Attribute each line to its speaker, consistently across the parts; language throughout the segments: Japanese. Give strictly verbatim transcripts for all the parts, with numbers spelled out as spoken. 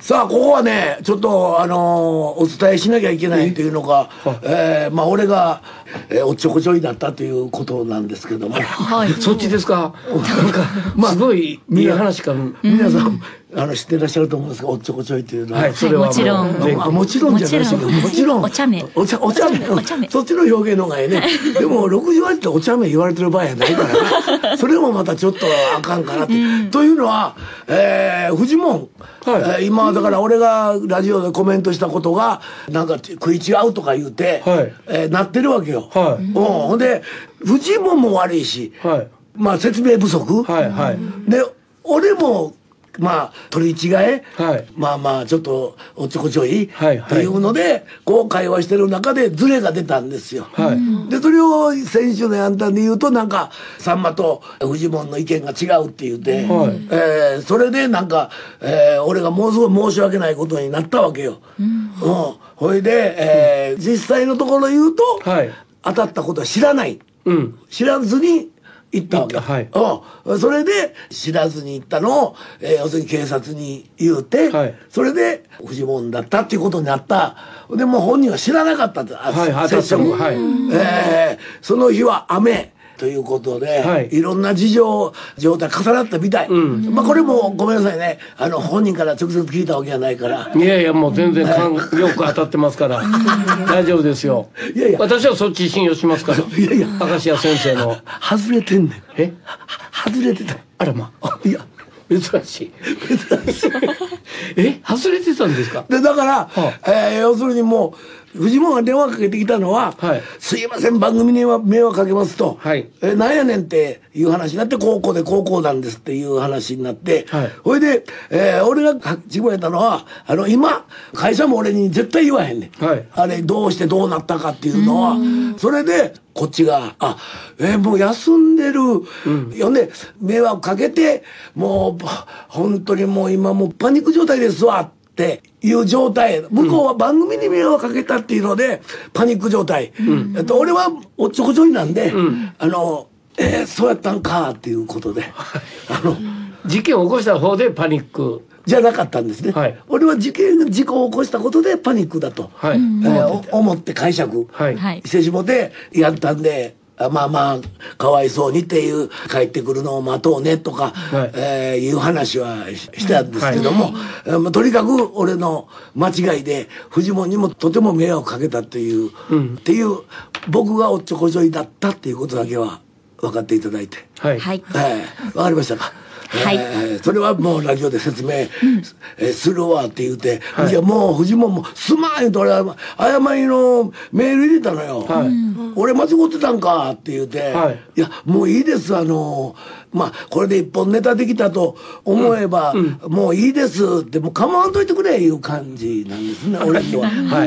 Speaker 1: さあここはねちょっとあのー、お伝えしなきゃいけないというのが、えー、まあ俺が、えー、おっちょこちょいだったということなんですけども、
Speaker 2: はい、そっちですか。なんか、まあ、すごいいい話か。
Speaker 1: 皆さんあの知ってらっしゃると思うんですが、おっちょこちょいというのは、
Speaker 2: はい、それは
Speaker 3: もちろん、
Speaker 1: まあ、もちろんじゃないですけど、もちろん
Speaker 3: お茶目、
Speaker 1: お茶お茶目、そっちの表現の方がええね。でもろくじゅうはちってお茶目言われてる場合やないからな。それもまたちょっとあかんかなって。うん、というのは、えー、フジモン、はい、えー、今だから俺がラジオでコメントしたことがなんか食い違うとか言うて、はい、えー、なってるわけよ。はい、うん、ほんでフジモンも悪いし、はい、まあ説明不足、はいはい、で俺もまあ取り違え、はい、まあまあちょっとおっちょこちょいっていうので、はいはい、こう会話してる中でズレが出たんですよ。はい、でそれを先週のやんたんで言うとなんかさんまとフジモンの意見が違うって言って、はい、えー、それでなんか、えー、俺がものすごい申し訳ないことになったわけよ。うん、うん、ほいで、えー、実際のところ言うと、はい、当たったことは知らない、うん、知らずに行ったわけ、はい、うん、それで知らずに行ったのを、えー、要するに警察に言うて、はい、それでフジモンだったっていうことになった。でも本人は知らなかったって、はい、接触、はい、えー、その日は雨ということで、はい、いろんな事情状態重なったみたい、うん、まあこれもごめんなさいね、あの本人から直接聞いたわけじゃないから。
Speaker 2: いやいやもう全然かん、よく当たってますから大丈夫ですよ。いやいや私はそっち信用しますから。いやいや明石家先生の
Speaker 1: 外れてんねん。
Speaker 2: え
Speaker 1: 外れてた。
Speaker 2: あらまあ、いや珍しい珍しいえ外れてたんですか。
Speaker 1: でだから、はあ、えー、要するにもうフジモンが電話かけてきたのは、はい、すいません番組には迷惑かけますと、はい、えなんやねんっていう話になって、高校で高校なんですっていう話になって、はい、ほいで、えー、俺が書き加えたのはあの今会社も俺に絶対言わへんねん、はい、あれどうしてどうなったかっていうのは。それでこっちが「あえー、もう休んでる」うん、呼んで迷惑かけてもう本当にもう今もうパニック状態ですわっていう状態。向こうは番組に迷惑かけたっていうのでパニック状態、うん、えっと、俺はおっちょこちょいなんで、うん、あのえー、そうやったんかっていうことであの
Speaker 2: 事件を起こした方でパニック
Speaker 1: じゃなかったんですね、はい、俺は事件事故を起こしたことでパニックだと、はい、えー、思って解釈してしもてやったんで、まあまあかわいそうにっていう帰ってくるのを待とうねとか、はい、えー、いう話はしてたんですけども、はい、まあ、とにかく俺の間違いでフジモンにもとても迷惑かけたっていう、うん、っていう僕がおっちょこちょいだったっていうことだけは分かっていただいて、はい、はい、えー、分かりましたか。はい、えー、それはもうラジオで説明、うん、えー、するわって言うて、はい、いやもうフジモンもすまん言うと俺は謝りのメール入れたのよ、はい、俺間違ってたんかって言うて、はい、いやもういいですあのまあこれで一本ネタできたと思えば、うんうん、もういいですってもう構わんといてくれいう感じなんですね俺には、はい、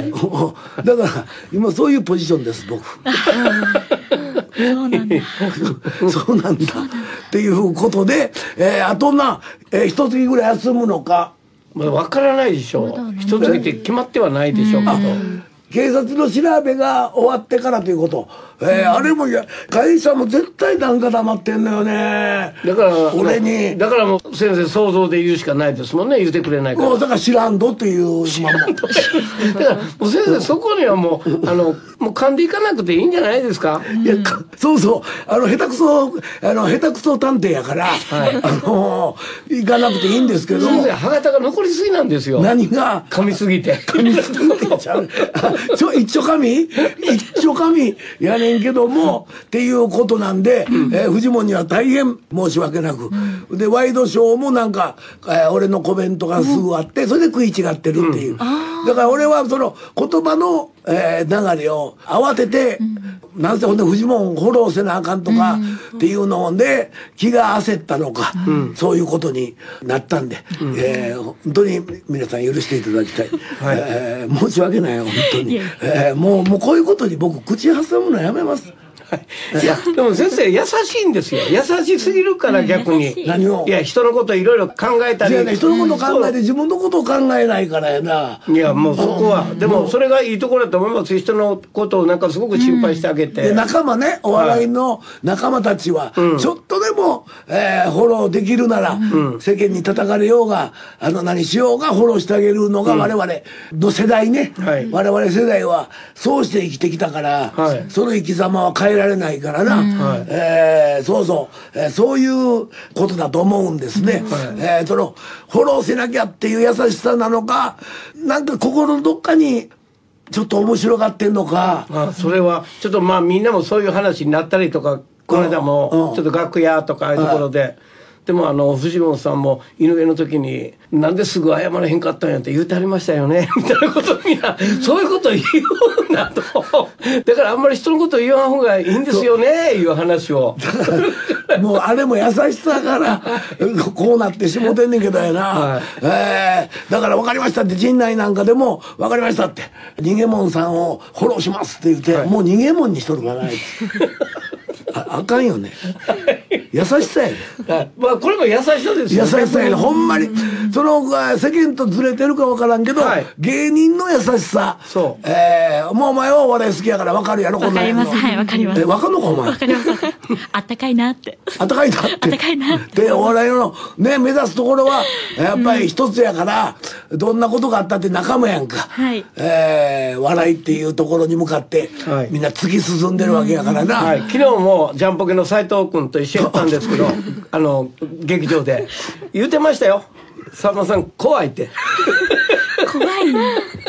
Speaker 1: だから今そういうポジションです僕
Speaker 3: そうなんだ
Speaker 1: そうなんだっていうことで、えー、あとな、えー、一月ぐらい休むのか
Speaker 2: まだ分からないでしょう。一月って決まってはないでしょうけど、
Speaker 1: 警察の調べが終わってからということ、えー、あれもいや会社も絶対なんか黙ってんのよね。
Speaker 2: だから
Speaker 1: 俺に
Speaker 2: だからもう先生想像で言うしかないですもんね。言ってくれないから。
Speaker 1: もうだから知らんどっていう
Speaker 2: 知らんどだからもう先生そこにはもうあのもう噛んでいかなくていいんじゃないですか。
Speaker 1: いやかそうそうあの下手くそあの下手くそ探偵やから、はい、あの行かなくていいんですけど
Speaker 2: 先生歯型が残りすぎなんですよ。
Speaker 1: 何が
Speaker 2: 噛みすぎて
Speaker 1: 噛みすぎてちゃうちょ一丁噛み一丁噛みやねんけどもっていうことなんで、うん、えー、フジモンには大変申し訳なく、うん、でワイドショーもなんか、えー、俺のコメントがすぐあって、うん、それで食い違ってるっていう、うん、だから俺はその言葉の、えー、流れを慌てて、うん、なんせほんでフジモンをフォローせなあかんとかっていうので気が焦ったのか、うん、そういうことになったんで、うん、えー、本当に皆さん許していただきたい、はい、えー、申し訳ない本当に、えー、もうもうこういうことに僕口挟むのやめます。
Speaker 2: いやでも先生優しいんですよ。優しすぎるから逆に。
Speaker 1: 何を？
Speaker 2: いや人のこといろいろ考えたり。
Speaker 1: いやね、人のこと考えて自分のことを考えないからやな。
Speaker 2: いやもうそこはでもそれがいいところだと思います。人のことをなんかすごく心配してあげて。
Speaker 1: で仲間ね、お笑いの仲間たちはちょっとでもえフォローできるなら世間に叩かれようがあの何しようがフォローしてあげるのが我々の世代ね。我々世代はそうして生きてきたから、その生き様は変えられないからな。えー、そうそう、えー、そういうことだと思うんですね。はい、えー、そのフォローしなきゃっていう優しさなのか、なんか心のどっかにちょっと面白がってんのか。
Speaker 2: あ、それはちょっとまあみんなもそういう話になったりとか、この間もちょっと楽屋とかああいうところで。でもあの藤本さんも井上の時に「なんですぐ謝らへんかったんや」って言うてありましたよねみたいなことをみんなそういうこと言うなと。だからあんまり人のこと言わん方がいいんですよねいう話を。
Speaker 1: もうあれも優しさからこうなってしもてんねんけどやな。はい、えー、だから分かりましたって陣内なんかでも分かりましたって逃げもんさんをフォローしますって言って、はい、もう逃げもんにしとるからない。あ, あかんよね。優しさやね。
Speaker 2: まあこれも優しさですよね。
Speaker 1: 優しさやね。ほんまにその世間とずれてるか分からんけど、はい、芸人の優しさ。そう。えー、もうお前はお笑い好きやから分かるやろ。
Speaker 3: 分かります。はい、分かります。
Speaker 1: え、分かんのかお前。
Speaker 3: 分かります。あったかいなって。
Speaker 1: あったかいなって。
Speaker 3: あったかいなって。
Speaker 1: でお笑いのね目指すところはやっぱり一つやから、うん、どんなことがあったって仲間やんか。はい。えー、笑いっていうところに向かって、はい、みんな突き進んでるわけやからな。
Speaker 2: はい。昨日もジャンポケの斉藤君と一緒やったんですけどあの劇場で言うてましたよ。さんまさん怖いって
Speaker 3: 怖いな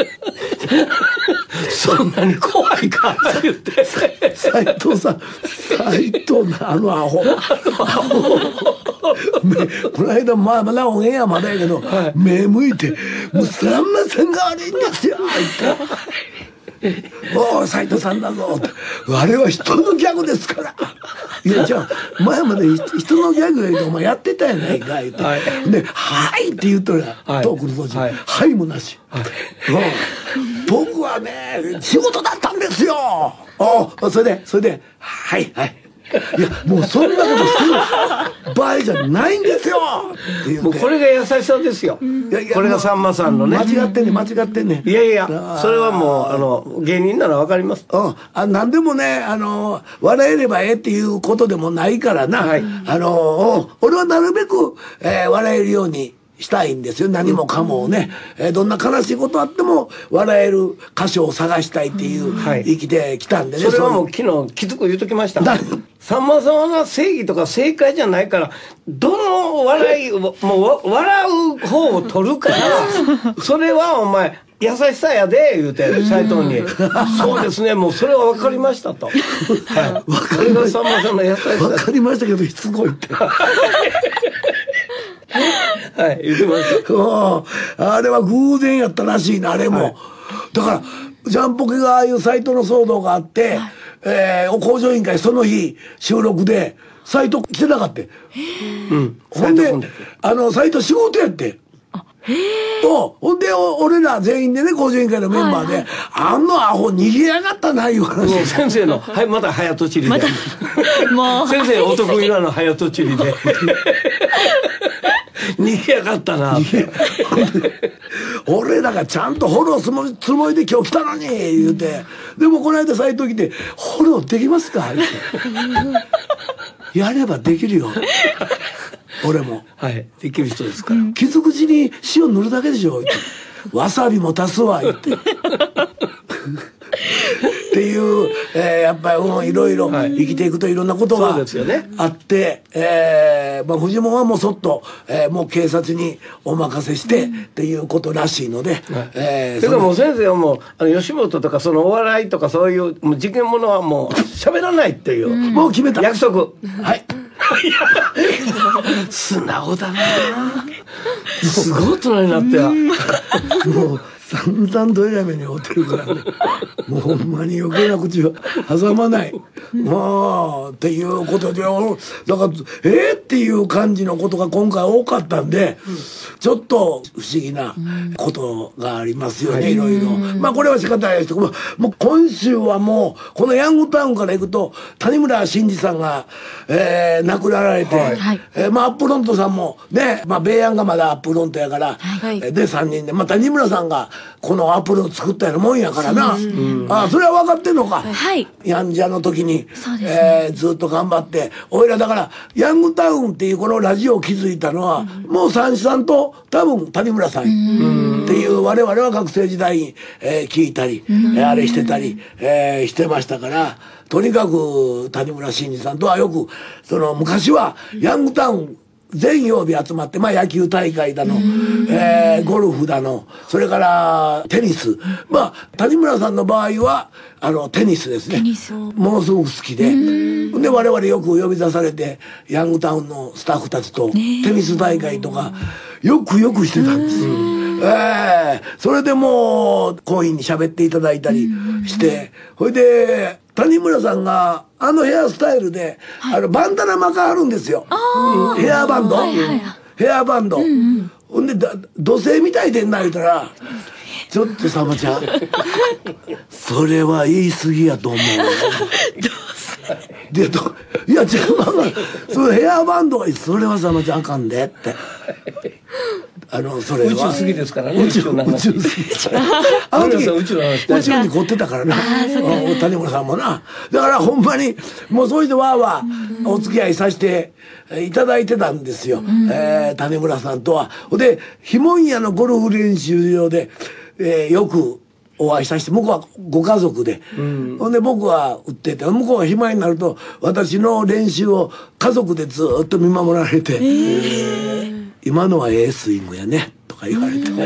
Speaker 2: そんなに怖いかって言って
Speaker 1: 斉藤さん斉藤のあのアホこの間まあまだオンエアまだやけど、はい、目向いて「もうさんまさんが悪いんですよ」おお斉藤さんだぞあれは人のギャグですからいやじゃあ前まで人のギャグやけどお前やってたやないかいって、はい、で「はい」って言うとら、はい、トークの途中「はい」はい、もなし、はい、僕はね仕事だったんですよおそれでそれで「はいはい」いやもうそんなことしてる場合じゃないんですよって言うて
Speaker 2: もうこれが優しさですよ。いやいやこれがさんまさんのね
Speaker 1: 間違ってんね間違ってんね
Speaker 2: いやいやそれはもうあの芸人なら分かります。
Speaker 1: うんあ何でもねあの笑えればええっていうことでもないからな、はい、あの俺はなるべく、えー、笑えるようにしたいんですよ何もかもね、えー、どんな悲しいことあっても笑える箇所を探したいっていう、はい、生きてきたんでね。
Speaker 2: それはもう昨日きつく言うときました。さんまさんは正義とか正解じゃないからどの笑いもう笑う方を取るからそれはお前優しさやで言うて斉藤にそうですねもうそれは分かりましたと、はい、
Speaker 1: 分かりました
Speaker 2: さんまさんの優しさ
Speaker 1: 分かりましたけどしつこいって
Speaker 2: はい言ってました
Speaker 1: あれは偶然やったらしいなあれも、はい、だからジャンポケがああいうサイトの騒動があって、はいえー、工場委員会その日収録でサイト来てなかった、うん、ほんであのサイト仕事やってとほんで俺ら全員でね工場委員会のメンバーで、はいはい、あのアホ逃げやがったないう話
Speaker 2: 先生のはいまた早とちりで、ま、もう先生お得意なの早とちりで逃げやがったなって
Speaker 1: 俺らがちゃんとフォローするつもりで今日来たのに言うてでもこの間サイト来て「フォローできますか?」ってやればできるよ俺も
Speaker 2: はいできる人ですから、
Speaker 1: 傷口に塩塗るだけでしょわさびも足すわ言ってっていう、えー、やっぱり、うん、いろいろ生きていくといろんなことがあって、ねえーまあ、フジモンはもうそっと、えー、もう警察にお任せして、うん、っていうことらしいので、はい
Speaker 2: えー、それからもう先生はもうあの吉本とかそのお笑いとかそういうもう事件ものはもう喋らないっていう、うん、
Speaker 1: もう決めた
Speaker 2: 約束
Speaker 1: はい
Speaker 2: 素直だなすごい大人になって
Speaker 1: もう散々どえらい目に遭ってるからねもうほんまに余計な口は挟まないまあっていうことでだからえー、っていう感じのことが今回多かったんで、うん、ちょっと不思議なことがありますよね、うん、いろいろまあこれは仕方ないですけどもう今週はもうこのヤングタウンから行くと谷村新司さんが、えー、亡くなられて、はいえー、まあアップロントさんもねまあ米安がまだアップロントやから、はい、でさんにんでまあ谷村さんがこのアップロント作ったようなもんやからな、うん、あそれは分かってんのか、はい、ヤンジャの時に、ねえー、ずっと頑張っておいらだからヤングタウンっていうこのラジオを築いたのは、うん、もう三枝さんと多分谷村さんっていう我々は学生時代に、えー、聞いたり、えー、あれしてたり、えー、してましたからとにかく谷村新司さんとはよくその昔はヤングタウン全曜日集まって、まあ野球大会だの、えー、ゴルフだの、それからテニス。まあ、谷村さんの場合は、あの、テニスですね。ものすごく好きで。で、我々よく呼び出されて、ヤングタウンのスタッフたちとテニス大会とか、よくよくしてたんです。ええー、それでもう、コインに喋っていただいたりして、ほいで、谷村さんがあのヘアスタイルで、はい、あのバンダナ巻かはるんですよ。ヘアバンド、はいはい、ヘアバンド、うんうん、ほんで土星みたいでんな言うたらちょっとさまちゃんそれは言い過ぎやと思うでといや違うまあまあそのヘアバンドがそれはさまちゃんあかんでってあのそれは
Speaker 2: 宇宙好きですからね
Speaker 1: 宇宙の話宇宙好きあの時宇宙の話宇宙に凝ってたからな谷村さんもなだからほんまにもうそういう人わーわーお付き合いさせていただいてたんですよ、えー、谷村さんとはでひもんやのゴルフ練習場で、えー、よくお会いさせて向こうはご家族で、うん、ほんで僕は売ってて向こうが暇になると私の練習を家族でずっと見守られて、えー、今のはええスイングやねとか言われてそ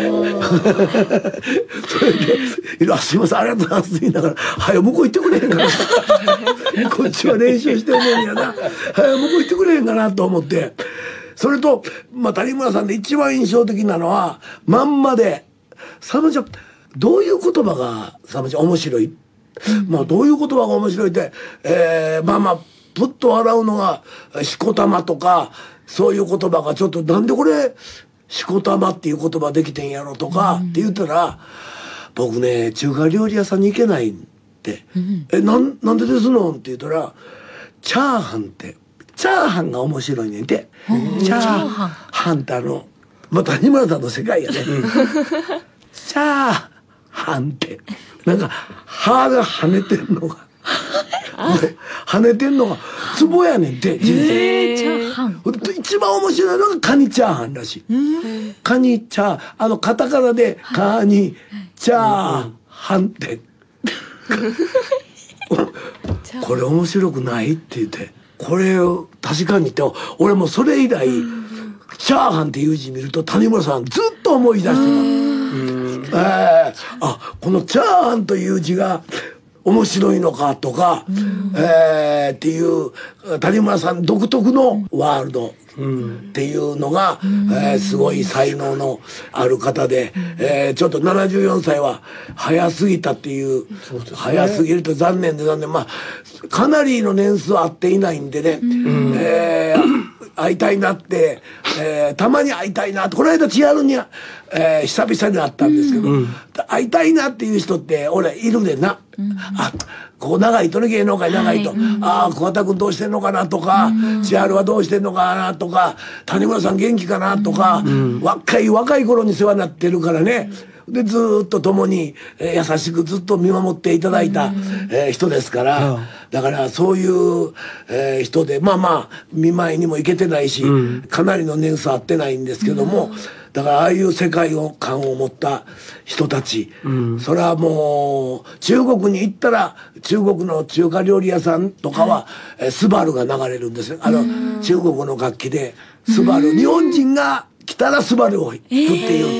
Speaker 1: れで「すいませんありがとうございます」って言いながら「はよ向こう行ってくれへんかな」こっちは練習してるのにやな「はよ向こう行ってくれへんかな」と思ってそれと、まあ、谷村さんで一番印象的なのはまんまでサムちゃんどういう言葉がサムちゃん面白い、うん、まあどういう言葉が面白いって、えー、まあまあプッと笑うのがしこたまとかそういう言葉がちょっとなんでこれしこたまっていう言葉できてんやろとか、うん、って言ったら僕ね中華料理屋さんに行けないって、うん、えなん、なんでですのって言ったらチャーハンってチャーハンが面白いねんて、うん、チャーハンってあのまあ谷村さんの世界やね、うん、チャーハンってなんか歯が跳ねてんのが跳ねてんのがツボやねんって人生、えー、チャーハン一番面白いのがカニチャーハンらしい、カニチャーあのカタカナでカニチャーハンってこれ面白くないって言ってこれを確かにって俺もそれ以来チャーハンっていう字見ると谷村さんずっと思い出してた、えー、あこのチャーハンという字が面白いのかとか、えー、っていう谷村さん独特のワールドっていうのが、えー、すごい才能のある方で、えー、ちょっとななじゅうよんさいは早すぎたっていう、そうですね、早すぎると残念で残念まあかなりの年数会っていないんでね、えー、会いたいなって、えー、たまに会いたいなってこの間千春に、えー、久々に会ったんですけど、うん、会いたいなっていう人って俺いるでな、うん、あこう長いとね芸能界長いと、はい、ああ桑田君どうしてんのかなとか、うん、千春はどうしてんのかなとか谷村さん元気かなとか、うん、若い若い頃に世話になってるからね、うん、でずっと共に、えー、優しくずっと見守っていただいた、うんえー、人ですから、うん、だからそういう、えー、人でまあまあ見舞いにも行けてないし、うん、かなりの年数会ってないんですけども、うんだからああいう世界観を持った人たち、うん、それはもう中国に行ったら中国の中華料理屋さんとかは、はい、スバルが流れるんですよあの中国の楽器でスバル日本人が来たらスバルを弾くっていう、えー、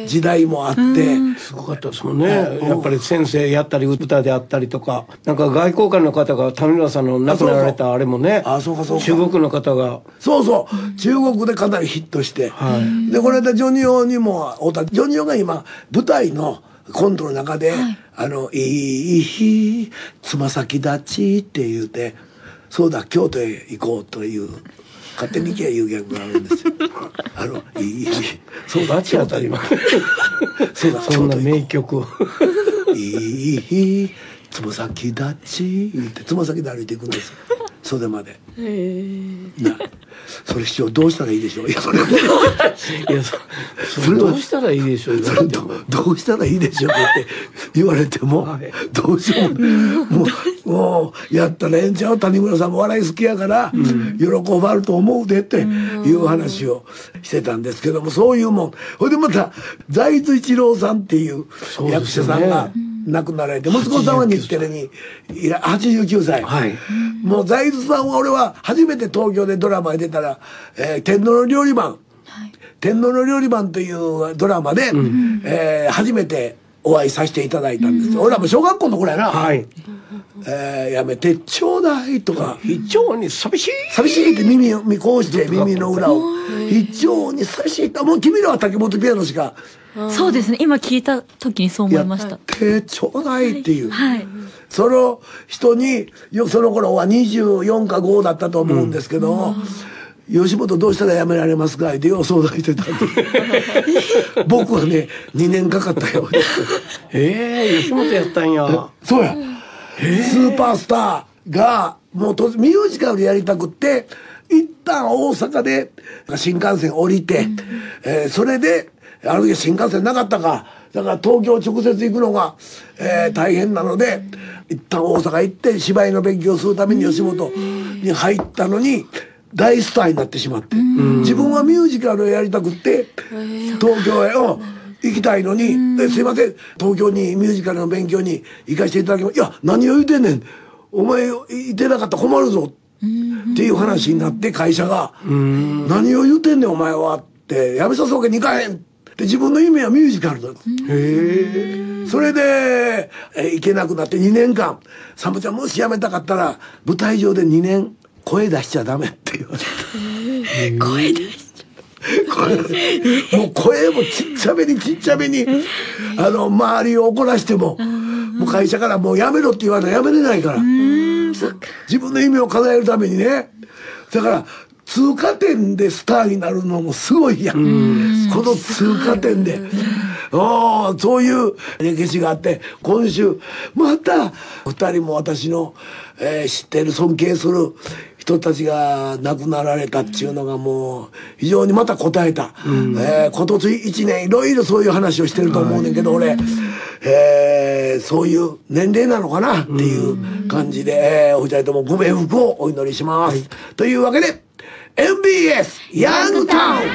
Speaker 1: 時代もあって、
Speaker 2: すごかったですもんね。やっぱり先生やったり歌であったりとか、なんか外交官の方が谷村さんの亡くなられたあれもね、
Speaker 1: あ、そうかそうか、
Speaker 2: 中国の方が、
Speaker 1: そうそう、中国でかなりヒットして、はい、でこの間ジョニオにも会うた。ジョニオが今舞台のコントの中で、はい、あのいい日つま先立ちって言うて、そうだ京都へ行こうという勝手に行けいうギャグがあるんですよ。あのいい日そうだ
Speaker 2: 京都今
Speaker 1: そうだ
Speaker 2: そんな名曲を
Speaker 1: いい日つま先立ち言ってつま先で歩いていくんですよ、袖まで。なそれ師匠どうしたらいいでしょう。いやそれいや
Speaker 2: そそれどうしたらいいでしょう。
Speaker 1: それどどうしたらいいでしょうって言われても、はい、どうしようももうもうやったらええんちゃう。谷村さんも笑い好きやから、うん、喜ばると思うでっていう話をしてたんですけども、そういうもん。ほいでまた財津一郎さんっていう役者さんが亡くなられて、息子さんは日テレにいらはちじゅうきゅうさい、はい、もう財津さんは俺は初めて東京でドラマに出たら「えー、天皇の料理番」はい「天皇の料理番」というドラマで、うん、えー、初めてお会いさせていただいたんですよ、うん、俺らも小学校の頃やな、はい、えー、やめてちょうだいとか
Speaker 2: 非常に寂しい
Speaker 1: 寂しいって耳をこうして耳の裏を非常に寂しいってもう君らは竹本ピアノしか
Speaker 3: そうですね、今聞いた時にそう思いました。
Speaker 1: やってちょうだいっていう、はいはい、その人にその頃はにじゅうよんかごだったと思うんですけども、うん、吉本どうしたらやめられますかってよう相談してたんで僕はねにねんかかったよ。
Speaker 2: ええー、吉本やったんや。
Speaker 1: そうや、スーパースターがもうミュージカルやりたくって一旦大阪で新幹線降りて、うん、えー、それであの時新幹線なかったか、だから東京直接行くのが、えー、大変なので一旦大阪行って芝居の勉強をするために吉本に入ったのに大スターになってしまって、自分はミュージカルをやりたくって東京へ行きたいのに「すいません東京にミュージカルの勉強に行かせていただきます」「いや何を言うてんねん、お前いてなかったら困るぞ」っていう話になって、会社が「何を言うてんねんお前は」って「やめさすわけにいかへん」で自分の夢はミュージカルだ。へえ。それでえ行けなくなってにねんかん「サンボちゃんもし辞めたかったら舞台上でにねん声出しちゃダメ」って言われて。
Speaker 3: 声出しち
Speaker 1: ゃもう声もちっちゃめにちっちゃめにあの周りを怒らしてももう会社からもう辞めろって言われたら辞めれないから、自分の夢を叶えるためにね。だから通過点でスターになるのもすごいやん、んこの通過点であそういう歴史があって、今週またふたりも私の、えー、知ってる尊敬する人たちが亡くなられたっていうのがもう非常にまた答えた、えー、今年いちねんいろいろそういう話をしてると思うねんけど、俺、えー、そういう年齢なのかなっていう感じで、えー、お二人ともご冥福をお祈りします、はい、というわけでエムビーエス ヤングタウン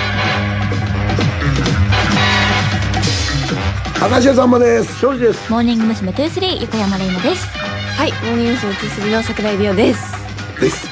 Speaker 1: 明石家さんまです。
Speaker 2: 庄司です。
Speaker 3: モーニング娘。にじゅうさん横山玲奈です。
Speaker 4: はい、モーニング娘。にじゅうさんの桜井里央です
Speaker 1: です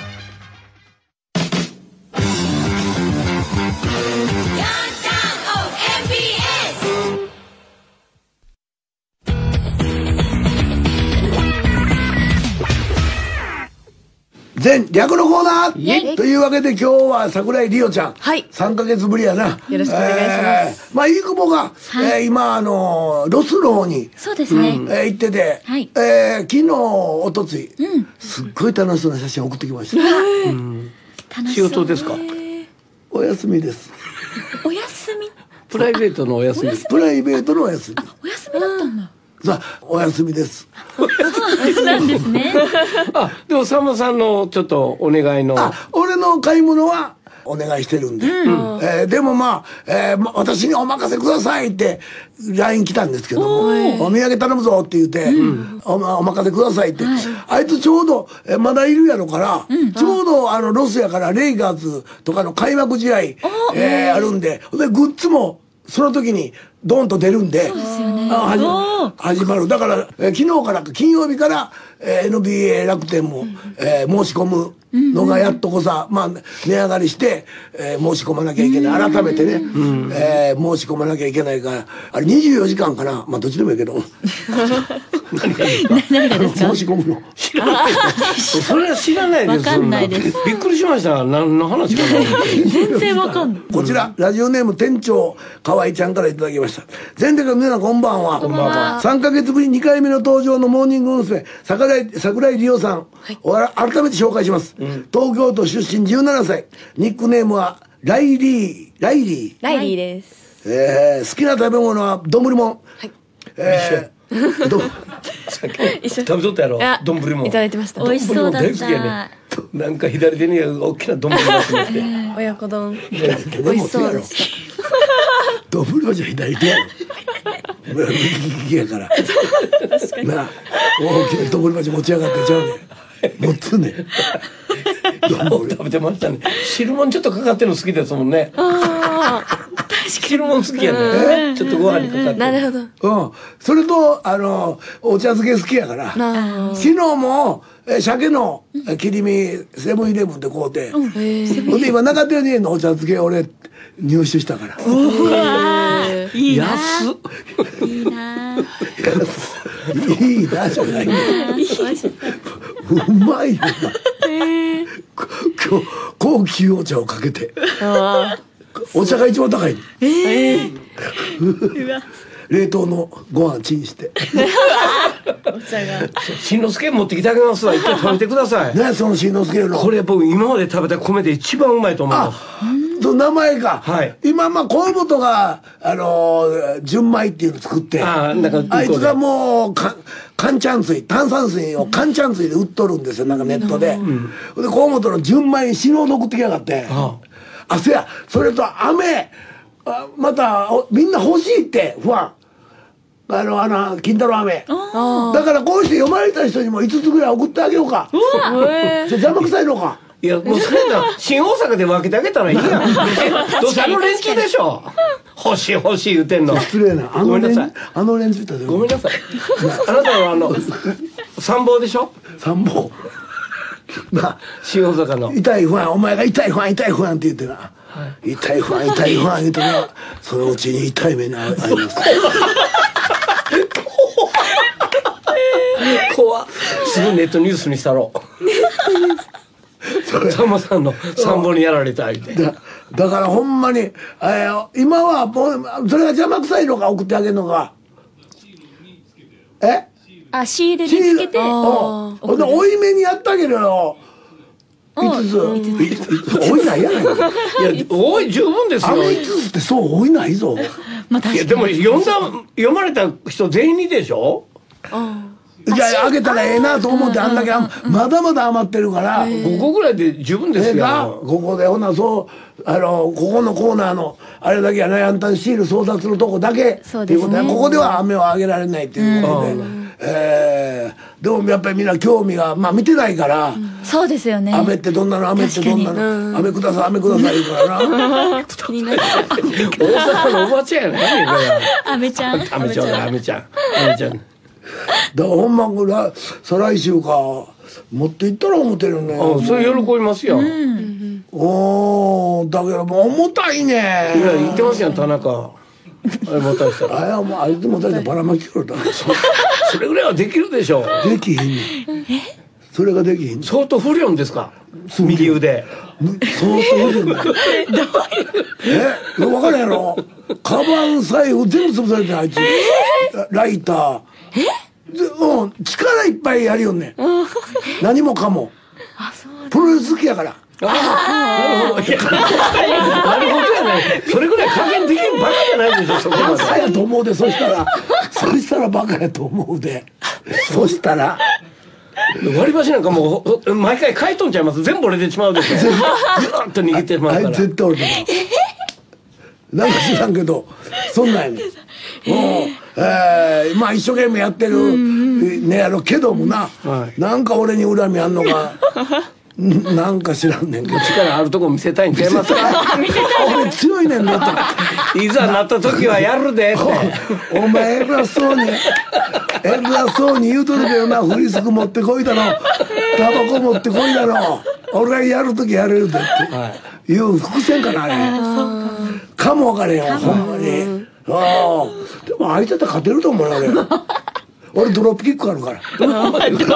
Speaker 1: 全略のコーナーというわけで今日は桜井里央ちゃん、はい、さんかげつぶりやな。
Speaker 4: よろしくお願いします、え
Speaker 1: ー、まあいい久保が、はい、えー、今あのロスの方に
Speaker 3: そうですね、
Speaker 1: うん、えー、行ってて、はい、えー、昨日おとつい、うん、すっごい楽しそうな写真送ってきました、うん、
Speaker 2: 楽しそう。仕事ですか？
Speaker 1: お休みです。
Speaker 3: お休み
Speaker 2: プライベートのお休み
Speaker 1: プライベートのお休み。
Speaker 3: あ、お休みだったんだ。
Speaker 1: さあお休みです。
Speaker 3: そうなんですね。
Speaker 2: あ、でもさんまさんのちょっとお願いの。
Speaker 1: あ、俺の買い物はお願いしてるんで、うん、えー、でもまあ、えーま、私にお任せくださいって ライン 来たんですけども、お土産頼むぞって言って、うん、お, お任せくださいって、はい、あいつちょうど、えー、まだいるやろから、うん、ちょうどあのロスやからレイカーズとかの開幕試合、えー、あるんで、でグッズもその時にドンと出るんで、
Speaker 3: そうですよね、
Speaker 1: あ始, 始まる。だから、えー、昨日から金曜日から、えー、エヌビーエー 楽天も、うん、えー、申し込むのがやっとこさ、まあ値上がりして、えー、申し込まなきゃいけない。改めてね、えー、申し込まなきゃいけないから、あれにじゅうよじかんかな。まあどっちでもいいけど。
Speaker 2: 何がですか？
Speaker 3: 何がですか？
Speaker 1: 申し込むの。
Speaker 2: 知らないです。それは知らないです。
Speaker 3: わかんないです。
Speaker 2: びっくりしました。何の話かな。
Speaker 3: 全然わかんない。
Speaker 1: こちらラジオネーム店長河合ちゃんからいただきました。全国の皆さんこんばんは。こんばんは。さんかげつぶりにかいめの登場のモーニング娘。桜井桜井理央さん、はい、改めて紹介します、うん、東京都出身じゅうななさい、ニックネームはライリーライリー
Speaker 4: ライリーです、
Speaker 1: えー、好きな食べ物は丼もん、はい、えー、ど
Speaker 2: 食べとったやろ、丼もん
Speaker 4: いただいてました。
Speaker 3: 美味しそうだった。
Speaker 2: なんか左手に大きな丼もんがあって
Speaker 4: 親子丼
Speaker 1: 美味しそうでした。丼もんじゃ左手やろ。右利きやから。なあ、大きな丼もん持ち上がってちゃうね。持つね。
Speaker 2: 食べてましたね。汁もんちょっとかかってるの好きですもんね。ああ、汁もん好きやね。ちょっとご飯にかかって。
Speaker 4: なるほど。
Speaker 1: うん。それとあのお茶漬け好きやから。昨日もえ鮭の切り身セブンイレブンで買うて。ほんで今中手にのお茶漬け俺入手したから。
Speaker 3: うわいいな。
Speaker 2: 安っ。
Speaker 3: いいな。
Speaker 1: いいなじゃない。うまいよな。高級お茶をかけて。お茶が一番高い。冷凍のご飯チンして。
Speaker 4: お茶が。
Speaker 2: しんのすけ持ってきてあげますわ。一回食べてください。
Speaker 1: ね、そのしんのすけの。
Speaker 2: これ僕今まで食べた米で一番うまいと思います。
Speaker 1: その名前か。
Speaker 2: はい。
Speaker 1: 今まあ河本があの純米っていうの作って、あいつがもうか寒ちゃん水、炭酸水を寒ちゃん水で売っとるんですよ。なんかネットで。で河本の純米死ぬほど送ってきやがって。あ、せや、それと飴、あまたみんな欲しいって不安。あのあの金太郎飴。だからこうして読まれた人にもいつつぐらい送ってあげようか。うわ。邪魔くさいのか。
Speaker 2: いや、もうそれな、新大阪で分けてあげたらいいやん。どうせあの連中でしょ。欲しい欲しい言うてんの。
Speaker 1: 失礼な。あの連中、あの連中って
Speaker 2: ごめんなさい。あなたはあの、参謀でしょ。
Speaker 1: 参謀。なあ、
Speaker 2: 新大阪の。
Speaker 1: 痛い不安、お前が痛い不安、痛い不安って言ってな。痛い不安、痛い不安言うてな、そのうちに痛い目に遭います。
Speaker 2: 怖っ。すぐネットニュースにしたろう。さんまさんの参謀にやられたいって。
Speaker 1: だ, だからほんまに、えー、今はもうそれが邪魔くさいのか送ってあげるのか。え？
Speaker 3: あ、シールにつけて。
Speaker 1: ほんで多いめにやってあげるよ。いつつ多いないやないか。
Speaker 2: いや多い十分ですよ。
Speaker 1: あのいつつってそう多いないぞ。
Speaker 3: まあ確かに。
Speaker 2: いやでも読んだ読まれた人全員にでしょ。
Speaker 1: じゃああげたらええなと思ってあんだけまだまだ余ってるから
Speaker 2: ごこぐらいで十分ですよ。
Speaker 1: ここでほなそうあのここのコーナーのあれだけやな、やんたんシール争奪のとこだけっていうことで、ここでは飴をあげられないっていうことで、えー、でもやっぱりみんな興味がまあ見てないから、
Speaker 3: そうですよね。
Speaker 1: 飴ってどんなの、飴ってどんなの、飴ください飴ください言うからな。
Speaker 4: 気になっちゃう。
Speaker 2: 大阪のおばちゃんやね。
Speaker 3: 飴ちゃん。
Speaker 2: 飴ちゃん飴ちゃん飴ちゃん。
Speaker 1: だからほんまこれ再来週か持って行ったら思ってるね。
Speaker 2: あ、それ喜びますよ。
Speaker 1: おお、だけどもう重たいね。い
Speaker 2: や言ってますよ田中。あれ持たしたら。
Speaker 1: あやもうあいつ持たしたらばらまきくるだ。
Speaker 2: それぐらいはできるでしょう。
Speaker 1: できひんね。それができひん。
Speaker 2: 相当不良ですか。右腕。
Speaker 1: 相当不良。え、分からんやろ。カバン財布全部潰されてあいつ。ライター。え？うん、力いっぱいやるよね。何もかも。プロレス好きやから。
Speaker 2: ああ、なるほど。なるほどやね。それぐらい加減できるバカじゃないでしょ。
Speaker 1: バカやと思うで、そしたら、そしたらバカやと思うで。そしたら。
Speaker 2: 割り箸なんかもう毎回買いとんちゃいます。全部折れてしまうでしょ。ギューッと握ってしまうから。
Speaker 1: あれ絶対折れてます。なんか知らんけど、そんなんやねん。もう、えー、まあ一生懸命やってるねやろけどもな、なんか俺に恨みあんのか。 なんか知らんねんけど
Speaker 2: 力あるとこ見せたいんちゃいますか。
Speaker 3: 見せたい。
Speaker 1: 俺強いねんだって
Speaker 2: いざなった時はやるでって。
Speaker 1: お前偉そうに偉そうに言うとるけどな、フリスク持ってこいだろ、タバコ持ってこいだろ、俺がやる時やれるでっていう伏線かなあれ。かも分かれよほんまに。ああでも相手と勝てると思うよ俺。俺ドロップキックあるから。
Speaker 2: あれ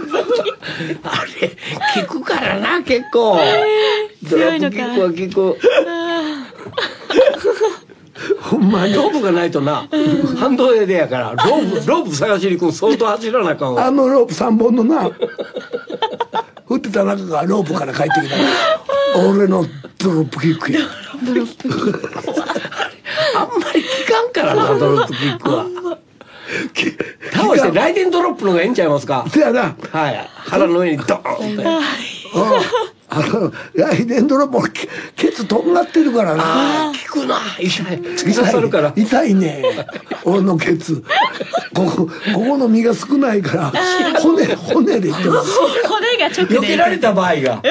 Speaker 2: 聞くからな結構。ドロップキックは聞く。
Speaker 1: ほんまに
Speaker 2: ロープがないとな、ハンドエでやからロープロープ探しに行く相当走らなあかんわ。
Speaker 1: あのロープさんぼんのな振ってた中がロープから帰ってきたら俺のドロップキックや。
Speaker 2: あんまり聞かんからなドロップキックは。倒してライデンドロップの方がええんちゃいますか。
Speaker 1: せやな。
Speaker 2: はい、腹の上にドーンって。
Speaker 1: あのライデンドロップ俺ケツとんがってるからな。
Speaker 2: 効くな、痛い刺さるから。
Speaker 1: 痛いね俺のケツ。ここここの身が少ないから骨骨でいってます。
Speaker 3: 骨が直で。
Speaker 2: 避けられた場合が。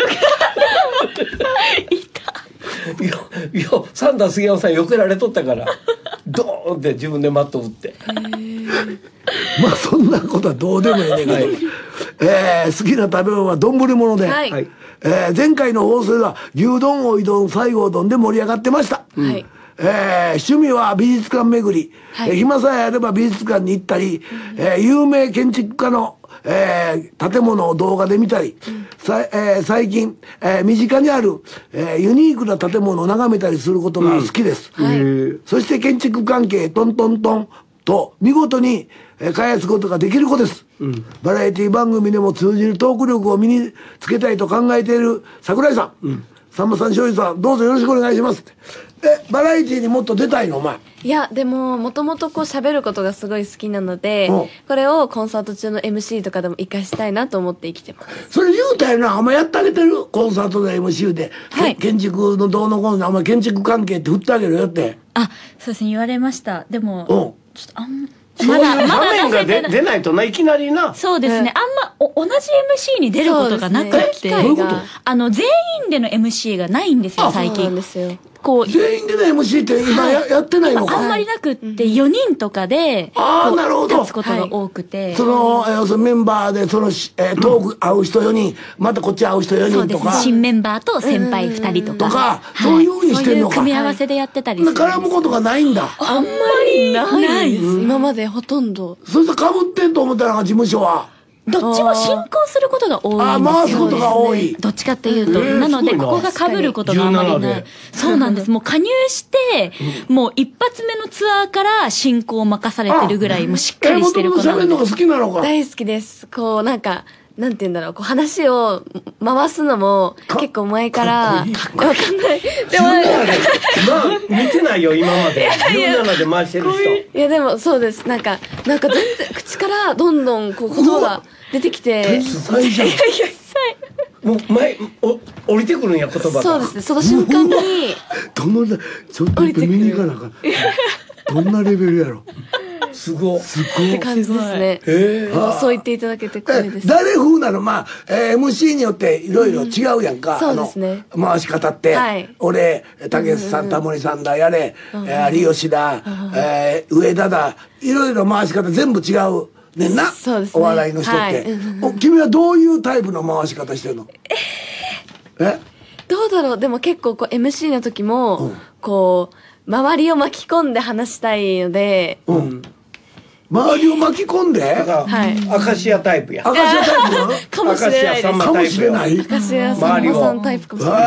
Speaker 2: いやいやサンダー杉山さん避けられとったからドーンって自分でマット打って。
Speaker 1: まあそんなことはどうでもいいねんけど、はい、えー、好きな食べ物は丼物で、はい、えー、前回の放送では牛丼おい丼西郷丼で盛り上がってました、はい、えー、趣味は美術館巡り、はい、えー、暇さえあれば美術館に行ったり、うん、えー、有名建築家のえー、建物を動画で見たり、うん、さえー、最近、えー、身近にある、えー、ユニークな建物を眺めたりすることが好きです、うん、はい、そして建築関係トントントンと見事に、えー、返すことができる子です、うん、バラエティ番組でも通じるトーク力を身につけたいと考えている桜井さん、うん、さんまさん醤油さんどうぞよろしくお願いします。えバラエティにもっと出たいのお前。
Speaker 4: いやでももともとこう喋ることがすごい好きなので、これをコンサート中の エムシー とかでも活かしたいなと思って生きてます。
Speaker 1: それ言うたよな、お前やってあげてるコンサートの エムシー で、はい、建築のどうのこうのお前建築関係って振ってあげるよって。
Speaker 3: あ、そうですね、言われました。でもちょっとあん
Speaker 2: まだまだ場面が出出ないとないきなりな。
Speaker 3: そうですね、あんまお同じ エムシー に出ることがなくって、
Speaker 1: どういうこと？
Speaker 3: あの全員での エムシー がないんですよ最近。
Speaker 4: そうなんですよ。
Speaker 3: こう
Speaker 1: 全員での エムシー って今 や,、はい、やってないのか。
Speaker 3: あんまりなくってよにんとかで
Speaker 1: ああなるほど
Speaker 3: 立つことが多くて、はい、
Speaker 1: その、えー、そのメンバーでその、えー、トーク会う人よにん、またこっち会う人よにんとか、
Speaker 3: そうです、新メンバーと先輩ふたりとか
Speaker 1: とか、そういうふうにしてんのか。
Speaker 3: そういう組み合わせでやってたりするんです。
Speaker 1: 絡むことがないんだ。
Speaker 4: あんまりないです、今までほとんど。
Speaker 1: そしてかぶってんと思ったら事務所は
Speaker 3: どっちも進行することが多いんですよ。
Speaker 1: あ、回すことが多い。
Speaker 3: どっちかっていうと、なのでここが被ることがあまりない。そうなんです。もう加入してもう一発目のツアーから進行を任されてるぐらいもうしっかりしてる子なので。
Speaker 1: 喋るのが好きなのか。
Speaker 4: 大好きです。こうなんかなんて言うんだろう、こう話を回すのも結構前からわかんない。でもま
Speaker 2: あ見てないよ今まで。じゅうななで回してる人。
Speaker 4: いやでもそうです。なんかなんか全然口からどんどんこう言葉が出てきて。
Speaker 1: 天才じゃん。
Speaker 2: もう前お降りてくるんや言葉が。
Speaker 4: そうですね。その瞬間に
Speaker 1: どのちょっと見に行かなあかん。どんなレベルやろ。
Speaker 2: すごい。
Speaker 1: すごい。
Speaker 4: って感じですね。えー、そう言っていただけて光栄です。
Speaker 1: 誰風なの、まあ、えー、エムシー によっていろいろ違うやんか。
Speaker 4: そうですね。
Speaker 1: 回し方って。はい、俺、たけしさん、タモリさんだ、やれ、えー、有吉だ、えー、上田だ、いろいろ回し方全部違う。ねんな。そうですね。お笑いの人って。はい、君はどういうタイプの回し方してるの？
Speaker 4: えー、えどうだろう。でも結構こう エムシー の時も、うん、こう、周りを巻き込んで話したいので、うん、
Speaker 1: 周りを巻き込んで、
Speaker 2: はい、アカシアタイプや。
Speaker 1: アカシアタイプ
Speaker 4: かもしれないです。
Speaker 1: かもしれない。
Speaker 4: アカシアさんまさんタイプかもしれない。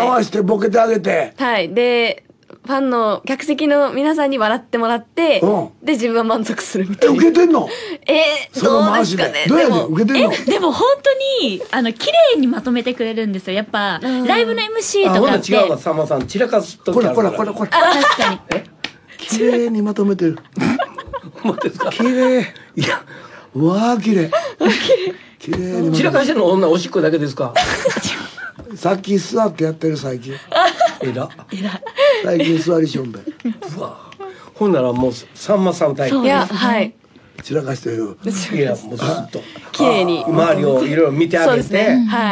Speaker 1: 回してボケてあげて。
Speaker 4: はい。で、ファンの客席の皆さんに笑ってもらって、うん、で自分は満足するみたいな。
Speaker 1: え、受けてんの？
Speaker 4: えー、どうですかね。
Speaker 1: どうやねん、受けてんの？
Speaker 3: え、でも本当にあの綺麗にまとめてくれるんですよ。やっぱ、うん、ライブの エムシー とかって。
Speaker 2: あ、ほら違うわ、さんまさん散らかすときあるから。
Speaker 1: これこれこれこれ。
Speaker 3: あ、確かに。
Speaker 1: え、綺麗にまとめてる。
Speaker 2: ほんまですか？
Speaker 1: 綺麗。いや、うわあ綺麗。綺麗に。
Speaker 2: 散らかしてるの女おしっこだけですか？
Speaker 1: さっき座ってやってる最近。
Speaker 2: えら。
Speaker 3: えら。
Speaker 1: 最近座りしょんべん。
Speaker 2: うわ。ほんならもうさんまさんタイプ。
Speaker 4: いや、はい。
Speaker 1: 散らかしてる。
Speaker 2: いやもうずっと
Speaker 4: 綺麗に
Speaker 2: 周りをいろいろ見てあげて、
Speaker 4: はい。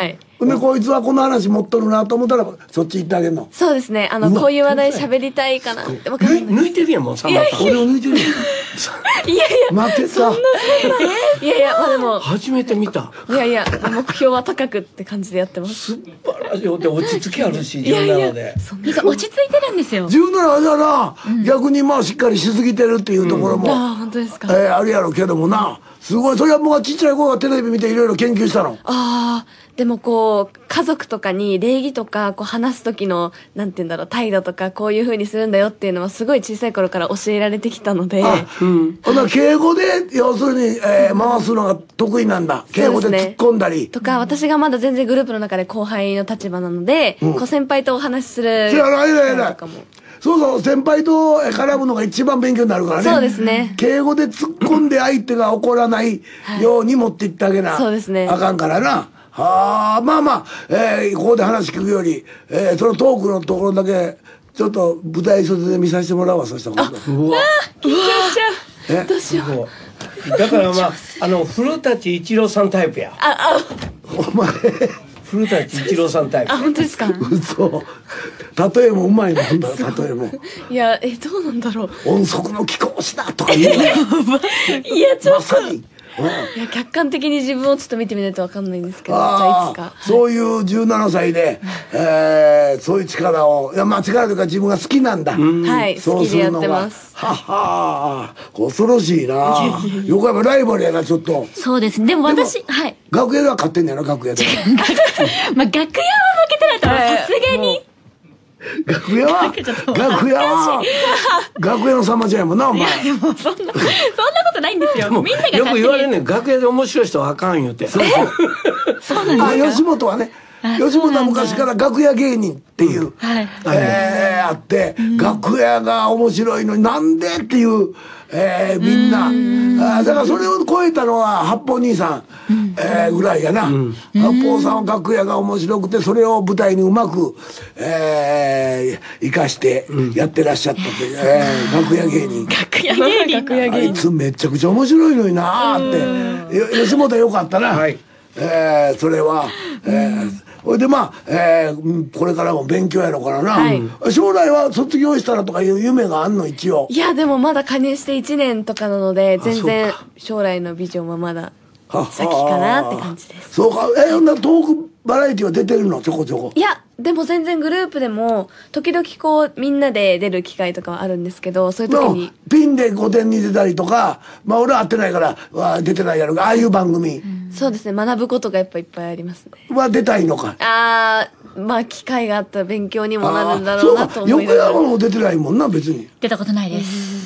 Speaker 1: でこいつはこの話持っとるなと思ったらそっち行ってあげるの。
Speaker 4: そうですね。あのこういう話題喋りたいかなってわかんない。
Speaker 2: 抜いてるやんもうさんまさん。
Speaker 1: 俺を抜いてるやん。
Speaker 4: いやいや
Speaker 1: 待ってた。
Speaker 4: そんなそんないやいやまあでも
Speaker 2: 初めて見た。
Speaker 4: いやいや目標は高くって感じでやってます。
Speaker 2: 素晴らしい。で落ち着きあるしじゅうななで。
Speaker 3: なんか落ち着いてるんですよ。
Speaker 1: じゅうななじゃな、逆にまあしっかりしすぎてるっていうところも、
Speaker 4: ああ本当ですか。
Speaker 1: えー、あるやろうけどもな。すごい。それはもうちっちゃい子がテレビ見ていろいろ研究したの。
Speaker 4: ああでもこう家族とかに礼儀とかこう話す時のなんて言うんだろう態度とかこういう風にするんだよっていうのはすごい小さい頃から教えられてきたので。
Speaker 1: あ、うん。ほな敬語で要するに、えー、回すのが得意なんだ。敬語で突っ込んだり。
Speaker 4: とか私がまだ全然グループの中で後輩の立場なので、うん、こう先輩とお話しする。
Speaker 1: そうやらいやいや。そうそう、先輩と絡むのが一番勉強になるからね。
Speaker 4: そうですね。
Speaker 1: 敬語で突っ込んで相手が怒らないように持っていってあげな、はい、
Speaker 4: そうですね。
Speaker 1: あかんからな。はあ、まあまあ、えー、ここで話聞くより、えー、そのトークのところだけちょっと舞台袖で見させてもらうわ。そしたら
Speaker 2: うわ
Speaker 4: 緊張しちゃう。どうしよ
Speaker 2: う。だからまああの古舘一郎さんタイプや。
Speaker 4: ああ
Speaker 1: お前
Speaker 2: 古舘一郎さんタイプ。
Speaker 4: あ本当ですか。
Speaker 1: 嘘。例えもうまいもんだ。例えも。
Speaker 4: いやえどうなんだろう。
Speaker 1: 音速の貴公子だとか言うの。
Speaker 4: いやちょっと。
Speaker 1: まさに。
Speaker 4: いや客観的に自分をちょっと見てみないと分かんないんですけど、じゃあいつか、はい、
Speaker 1: そういうじゅうななさいで、えー、そういう力をいやまあ力というか自分が好きなんだ。
Speaker 4: はい好きでやってます。
Speaker 1: はは恐ろしいな。横山ライバルやなちょっと。
Speaker 3: そうですね。でも私はい。
Speaker 1: 楽屋では勝ってんねやろ楽屋で。
Speaker 3: まあ楽屋は負けてないとさすがに。
Speaker 1: 楽屋は楽屋は楽屋のさんまちゃんやもんなお前。
Speaker 3: いやもうそんなそんなことないんですよ。みんなが
Speaker 2: よく言われんねん楽屋で面白い人はあかん言うて。
Speaker 3: そうそうなんですか。
Speaker 1: 吉本はね吉本は昔から楽屋芸人っていう、うんはいえー、あって、うん、楽屋が面白いのになんでっていう、えー、みんなうんあだからそれを超えたのは八方兄さん、うんえー、ぐらいやな、うん、八方さんは楽屋が面白くてそれを舞台にうまく、えー、生かしてやってらっしゃったという、うんえー、楽屋芸人
Speaker 3: 楽屋芸人楽屋芸人
Speaker 1: あいつめちゃくちゃ面白いのになーって吉本はよかったな、はいえー、それは、えーほいでまあ、えー、これからも勉強やろうからな、はい、将来は卒業したらとかいう夢があんの一応。
Speaker 4: いやでもまだ加入していちねんとかなので全然将来のビジョンはまだ先かなって感じです。
Speaker 1: そうか。えー、ほんならトークバラエティは出てるのちょこちょこ。
Speaker 4: いやでも全然グループでも時々こうみんなで出る機会とかはあるんですけどそういう時に
Speaker 1: ピンで御殿に出たりとかまあ俺は会ってないからは出てないやろうがああいう番組、うん、
Speaker 4: そうですね学ぶことがやっぱいっぱいありますね。
Speaker 1: は出たいのか。
Speaker 4: ああまあ機会があったら勉強にもなるんだろうなと思いながら。
Speaker 1: 横山も出てないもんな別に。
Speaker 3: 出たことないです。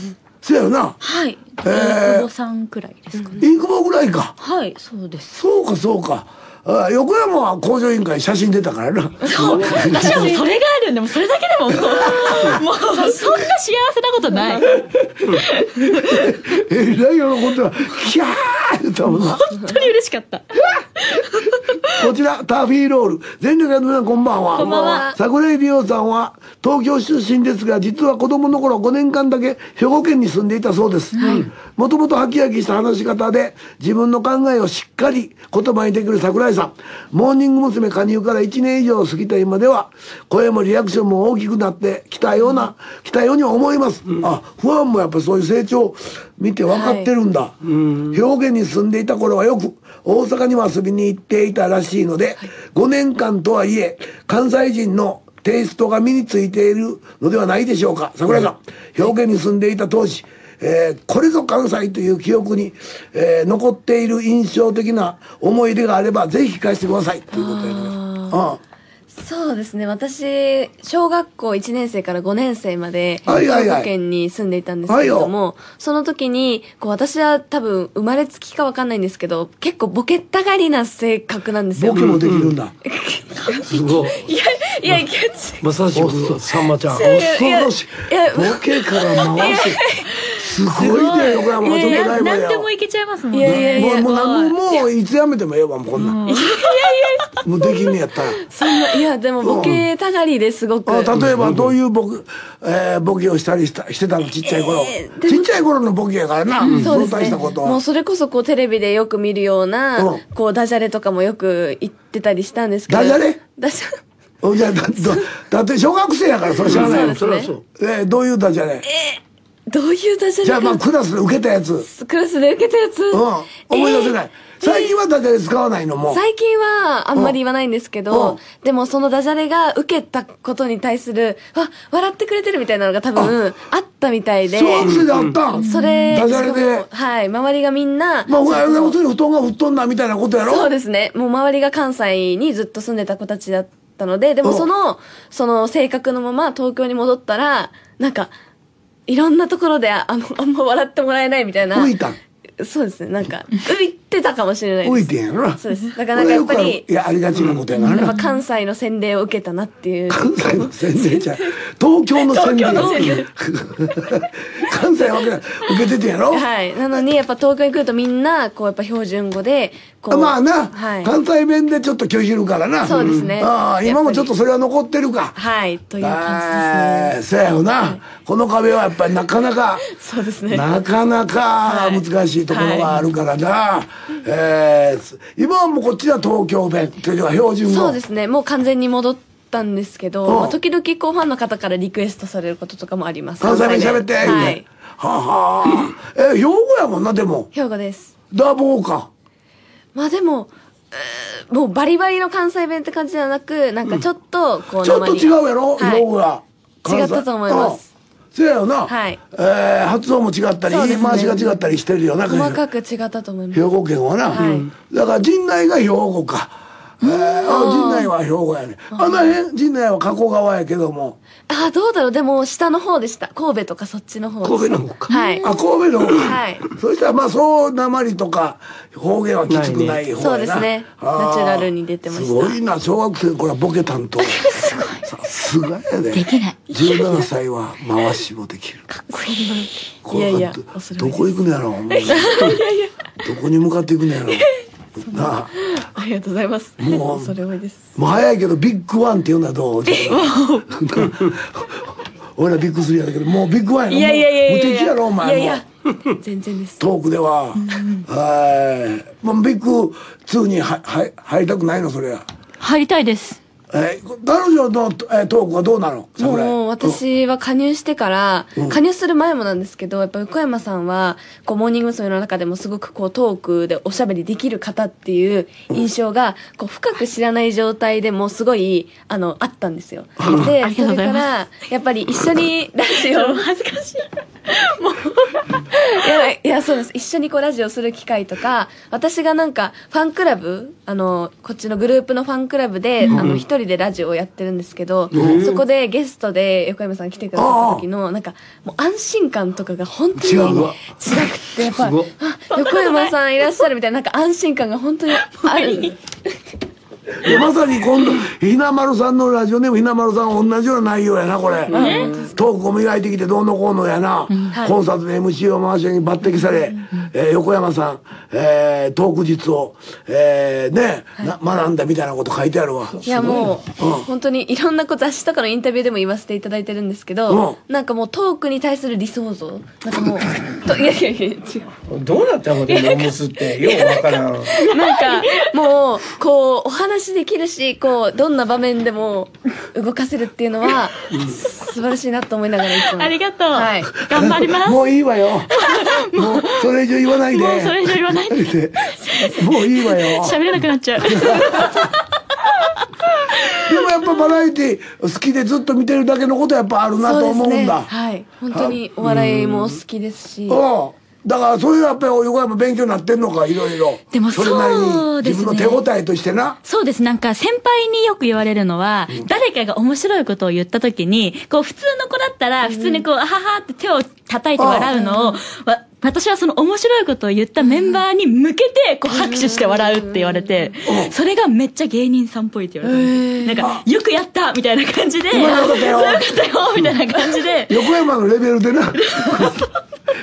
Speaker 1: そうやよな。
Speaker 3: はい。えー、久保さんくらいですかね。
Speaker 1: 飯久保ぐらいか。
Speaker 3: はいそうです。
Speaker 1: そうかそうか。あ横山は工場委員会写真出たからな。
Speaker 3: そう私はもうそれがあるんでもそれだけでももうもうそんな幸せなことない。
Speaker 1: えらい喜んでたキャー言ったもんな。
Speaker 3: 本当に嬉しかった。
Speaker 1: こちらターフィーロール全力の皆さんこんばんは。
Speaker 3: こんばんは。
Speaker 1: 桜井理央さんは東京出身ですが実は子供の頃ごねんかんだけ兵庫県に住んでいたそうです。もともとハキハキした話し方で自分の考えをしっかり言葉にできる桜井さん。モーニング娘。加入からいちねん以上過ぎた今では声もリアクションも大きくなってきたような来たように思います、うん、あファンもやっぱりそういう成長を見て分かってるんだ、はい、兵庫県に住んでいた頃はよく大阪にも遊びに行っていたらしいので、はい、ごねんかんとはいえ関西人のテイストが身についているのではないでしょうか。桜井さん、兵庫県に住んでいた当時えー、これぞ関西という記憶に、えー、残っている印象的な思い出があればぜひ聞かせてくださいということで、ね、ああ
Speaker 4: そうですね私小学校いちねん生からごねん生まで兵庫県に住んでいたんですけれども、はいはい、その時にこう私は多分生まれつきか分かんないんですけど結構ボケたがりな性格なんですよ。
Speaker 1: ボケもできるんだ、
Speaker 2: うん、すごい
Speaker 4: いやいやいや
Speaker 2: まさしくさんまちゃん
Speaker 1: 恐ろしいボケから回してすごいね、横山松本ライブや。
Speaker 3: 何でもいけちゃいますもんね。
Speaker 4: いやいやいや
Speaker 1: もう、もう、もう、いつやめてもええわ、もうこんなん。いやいやもうできんねやったら。
Speaker 4: そんな、いや、でもボケたがりですごく。
Speaker 1: 例えば、どういうボケ、えー、ボケをしたりした、してたの、ちっちゃい頃。えー、ちっちゃい頃のボケやからな、うん、そう大したことは。
Speaker 4: もうそれこそ、こう、テレビでよく見るような、うん、こう、ダジャレとかもよく言ってたりしたんですけど。
Speaker 1: ダジャレ
Speaker 4: ダジャレ
Speaker 1: じゃあ、だ、だって小学生やから、それ知らないよ。
Speaker 4: そうですね。
Speaker 1: えー、どういうダジャレ？
Speaker 4: えー、どういうダジャレ？
Speaker 1: じゃあ、まあ、クラスで受けたやつ。
Speaker 4: クラスで受けたやつ。
Speaker 1: うん。思い出せない。最近はダジャレ使わないのも。
Speaker 4: 最近はあんまり言わないんですけど、でもそのダジャレが受けたことに対する、わ、笑ってくれてるみたいなのが多分あったみたいで。
Speaker 1: 小学生であったん？
Speaker 4: それ、
Speaker 1: ダジャレで。
Speaker 4: はい、周りがみんな。
Speaker 1: まあ、要するに布団が吹っ飛んだみたいなことやろ？
Speaker 4: そうですね。もう周りが関西にずっと住んでた子たちだったので、でもその、その性格のまま東京に戻ったら、なんか、いろんなところであの、あんま笑ってもらえないみたいな。
Speaker 1: 浮いたん？
Speaker 4: そうですね。なんか、浮いてたかもしれないです。
Speaker 1: 浮いてんやろな。
Speaker 4: そうです。だからなんかやっぱり、
Speaker 1: いや、ありがちなことやからな。
Speaker 4: やっぱ関西の洗礼を受けたなっていう。
Speaker 1: 関西の洗礼じゃ、東京の洗礼。関西は受けててんやろ？
Speaker 4: はい。なのに、やっぱ東京に来るとみんな、こう、やっぱ標準語で、こう。
Speaker 1: まあな、
Speaker 4: はい、
Speaker 1: 関西弁でちょっと拒否るからな。
Speaker 4: そうですね。
Speaker 1: ああ、今もちょっとそれは残ってるか。
Speaker 4: はい、という感じですね。
Speaker 1: そうやよな。この壁はやっぱりなかなか、
Speaker 4: そうですね。
Speaker 1: なかなか難しいところがあるからな。えー、今はもうこっちは東京弁というか標準語。
Speaker 4: そうですね。もう完全に戻ったんですけど、まあ、時々こうファンの方からリクエストされることとかもあります。
Speaker 1: 関西弁喋って。はい。ははー。え、兵庫やもんな、でも。
Speaker 4: 兵庫です。
Speaker 1: ダボーか。
Speaker 4: まあでも、もうバリバリの関西弁って感じではなく、なんかちょっとこう、
Speaker 1: うん、ちょっと違うやろ、兵庫が。
Speaker 4: 違ったと思います。
Speaker 1: そうやよな。
Speaker 4: はい。
Speaker 1: えー、発音も違ったり、言い回しが違ったりしてるよな。
Speaker 4: 細かく違ったと思います。
Speaker 1: 兵庫県はな。はい。だから陣内が兵庫か。えー、あ、陣内は兵庫やね。あの辺、陣内は加古川やけども。
Speaker 4: あ、どうだろう。でも、下の方でした。神戸とかそっちの方でした。
Speaker 1: 神戸の方か。
Speaker 4: はい。
Speaker 1: あ、神戸の方か。
Speaker 4: はい。
Speaker 1: そしたら、まあ、そう、訛とか、方言はきつくない方やな。
Speaker 4: そうですね。ナチュラルに出てました。
Speaker 1: すごいな、小学生これはボケ担当。すごい。さすがやで。
Speaker 3: できない。
Speaker 1: じゅうななさいは回しもできる。
Speaker 4: かっこいい。いやいや、
Speaker 1: どこ行くんやろ。いやいや。どこに向かっていくんやろ。なあ。
Speaker 4: ありがとうございます。もう、それ多いです。
Speaker 1: もう早いけど、ビッグワンっていうのはどう？俺らビッグスリーやだけど、もうビッグワンやろ。
Speaker 4: いやいやいやいや。
Speaker 1: 無敵やろ、お前も。
Speaker 4: いやいや。全然です。
Speaker 1: トークでは。はい。もうビッグツーに入りたくないの、それは。
Speaker 3: 入りたいです。
Speaker 1: えー、彼女の、えー、トークはどうなの？
Speaker 4: もう私は加入してから、うん、加入する前もなんですけど、やっぱ横山さんはこうモーニング娘。の中でもすごくこうトークでおしゃべりできる方っていう印象が、こう深く知らない状態でもすごいあのあったんですよ。でそれからやっぱり一緒にラジオ恥ずかしいもういやいやそうです。一緒にこうラジオする機会とか、私がなんかファンクラブ、あのこっちのグループのファンクラブで、うん、あの一人でラジオをやってるんですけど、うん、そこでゲストで横山さん来てくださった時のなんかもう安心感とかが本当に違くて、やっぱあ横山さんいらっしゃるみたいななんか安心感が本当にある。
Speaker 1: まさに今度ひなまるさんのラジオネームひなまるさん同じような内容やなこれ、うん、トークを磨いてきてどうのこうのやな、うん、コンサートで エムシー を回しに抜擢され、うん、えー、横山さん、えー、トーク術を、えー、ね、はい、学んだみたいなこと書いてあるわ。
Speaker 4: いやもう、うん、本当にいろんなこう雑誌とかのインタビューでも言わせていただいてるんですけど、うん、なんかもうトークに対する理想像なんかもうといやいやいや違う
Speaker 2: どうなったのでモームスってようわからんなん
Speaker 4: かもうこうお話できるし、こうどんな場面でも動かせるっていうのは素晴らしいなと思いながらいつも
Speaker 3: ありがとう、
Speaker 4: はい、
Speaker 3: 頑張ります。
Speaker 1: もういいわよもうそれ以上言わないで、
Speaker 3: もうそれ以上言わないで
Speaker 1: もういいわよ、
Speaker 3: 喋れなくなっちゃうで
Speaker 1: もやっぱバラエティ好きでずっと見てるだけのことやっぱあるなと思うんだ、ね、
Speaker 4: はい本当にお笑いも好きですし、
Speaker 1: だからそういうやっぱり横山勉強になってんのか、いろいろ。
Speaker 3: でもそうですね。
Speaker 1: 自分の手応えとしてな。
Speaker 3: そうです。なんか先輩によく言われるのは、うん、誰かが面白いことを言った時に、こう普通の子だったら、普通にこう、うん、あははって手を叩いて笑うのを、わ私はその面白いことを言ったメンバーに向けて、こう拍手して笑うって言われて、うん、それがめっちゃ芸人さんっぽいって言われて、なんか、よくやったみたいな感じで、
Speaker 1: 今よかったよ
Speaker 3: よかったよみたいな感じで。
Speaker 1: 横山のレベルでな。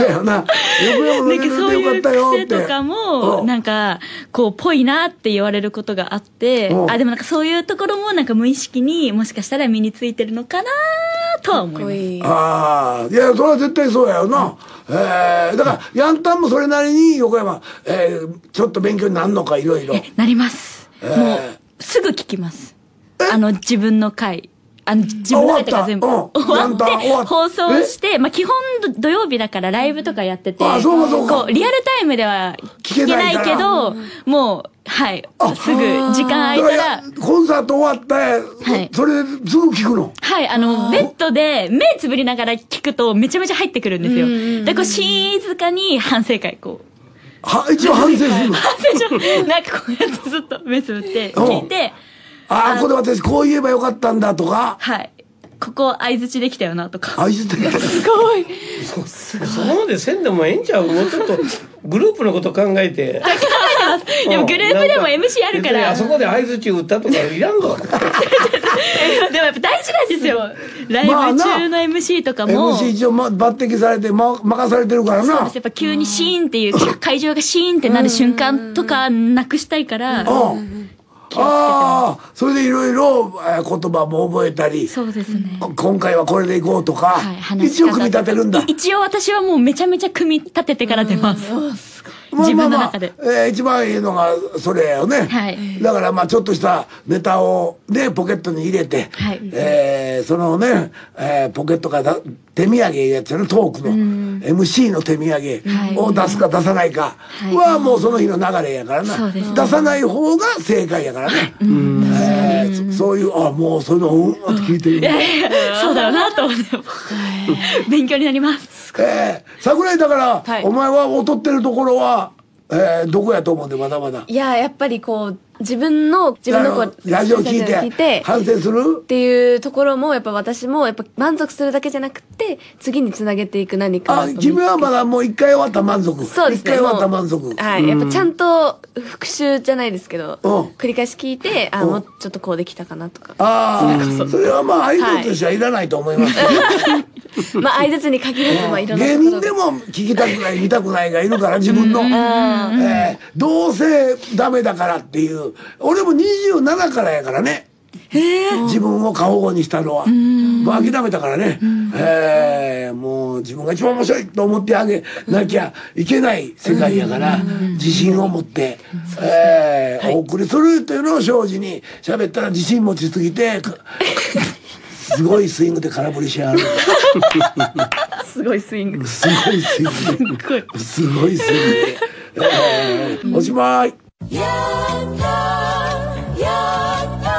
Speaker 1: そうやな。横山の
Speaker 3: なんかそういう癖とかも、なんか、こう、ぽいなって言われることがあって、あ、でもなんかそういうところもなんか無意識にもしかしたら身についてるのかなとは思います。
Speaker 1: ああ、いや、それは絶対そうやよな。えー、だから、ヤンタンもそれなりに横山、えー、ちょっと勉強になるのか、いろいろ。
Speaker 3: なります。もう、すぐ聞きます。あの、自分の回。あの、自分の回とか全部終わって、放送して、まあ、基本土曜日だからライブとかやってて、
Speaker 1: あ、そうかそうか。
Speaker 3: こう、リアルタイムでは聞けないけど、もう、はい、すぐ時間空いたら。
Speaker 1: コンサート終わって、それですぐ聞くの？
Speaker 3: はい、あの、ベッドで目つぶりながら聞くとめちゃめちゃ入ってくるんですよ。で、こう、静かに反省会、こう。
Speaker 1: は、一応反省するの？
Speaker 3: 反省しなんかこうやってずっと目つぶって聞いて、
Speaker 1: ああ、これ私こう言えばよかったんだとか。
Speaker 3: はい。ここ相づちできたよなとか。
Speaker 1: 相づちできた。
Speaker 3: すごい。
Speaker 2: そこまでせんでもええんちゃう？もうちょっとグループのこと考えて。
Speaker 3: 考えてます。でもグループでも エムシー あるから。
Speaker 2: あそこで相づち打ったとかいらんぞ。
Speaker 3: でもやっぱ大事なんですよ。ライブ中の エムシー とかも。
Speaker 1: エムシー 一応抜擢されて、ま、任されてるからな。
Speaker 3: そうです。やっぱ急にシーンっていう、会場がシーンってなる瞬間とかなくしたいから。
Speaker 1: ああ、それでいろいろ言葉も覚えたり。
Speaker 3: そうですね。
Speaker 1: 今回はこれでいこうとか。一応組み立てるんだ。
Speaker 3: 一応私はもうめちゃめちゃ組み立ててから出ます。自分の中で。
Speaker 1: まあまあ、えー、一番いいのがそれよね。はい。だからまあちょっとしたネタをね、ポケットに入れて、はい、えー、そのね、えー、ポケットから手土産やつのトークの エムシー の手土産を出すか出さないかはもうその日の流れやからな。はい、出さない方が正解やからね。うん、えー、そういう、あ、もうそういうのうんって聞いてる。いや
Speaker 3: いやそうだよなと思って。勉強になります。
Speaker 1: えー、桜井だから、はい、お前は劣ってるところは、えー、どこやと思うんでまだまだ。
Speaker 4: いや、やっぱりこう、自分の、自分のこう、
Speaker 1: ラジオ聞いて、聞いて反省する
Speaker 4: っていうところも、やっぱ私も、やっぱ満足するだけじゃなくて、次につなげていく何か。
Speaker 1: あ、自分はまだもう一回終わった満足。
Speaker 4: そうですね。
Speaker 1: 一回終わった満足。
Speaker 4: はい。やっぱちゃんと復習じゃないですけど、繰り返し聞いて、あ、もうちょっとこうできたかなとか。
Speaker 1: ああ、それはまあ、アイドルとしてはいらないと思います。
Speaker 4: まあ、相槌に限らず、まあ、いろんな
Speaker 1: 芸人でも聞きたくない、見たくないがいるから、自分の。えー、どうせダメだからっていう。俺もにじゅうななからやからね。自分を過保護にしたのは。もう諦めたからね。えー、もう自分が一番面白いと思ってあげなきゃいけない世界やから、自信を持って、えー、お送りするというのを庄司に喋ったら自信持ちすぎて、すごいスイングで空振りしやる。
Speaker 3: すごいスイング。
Speaker 1: すごいスイングで。すごいスイングで。えー、おしまい。やったやった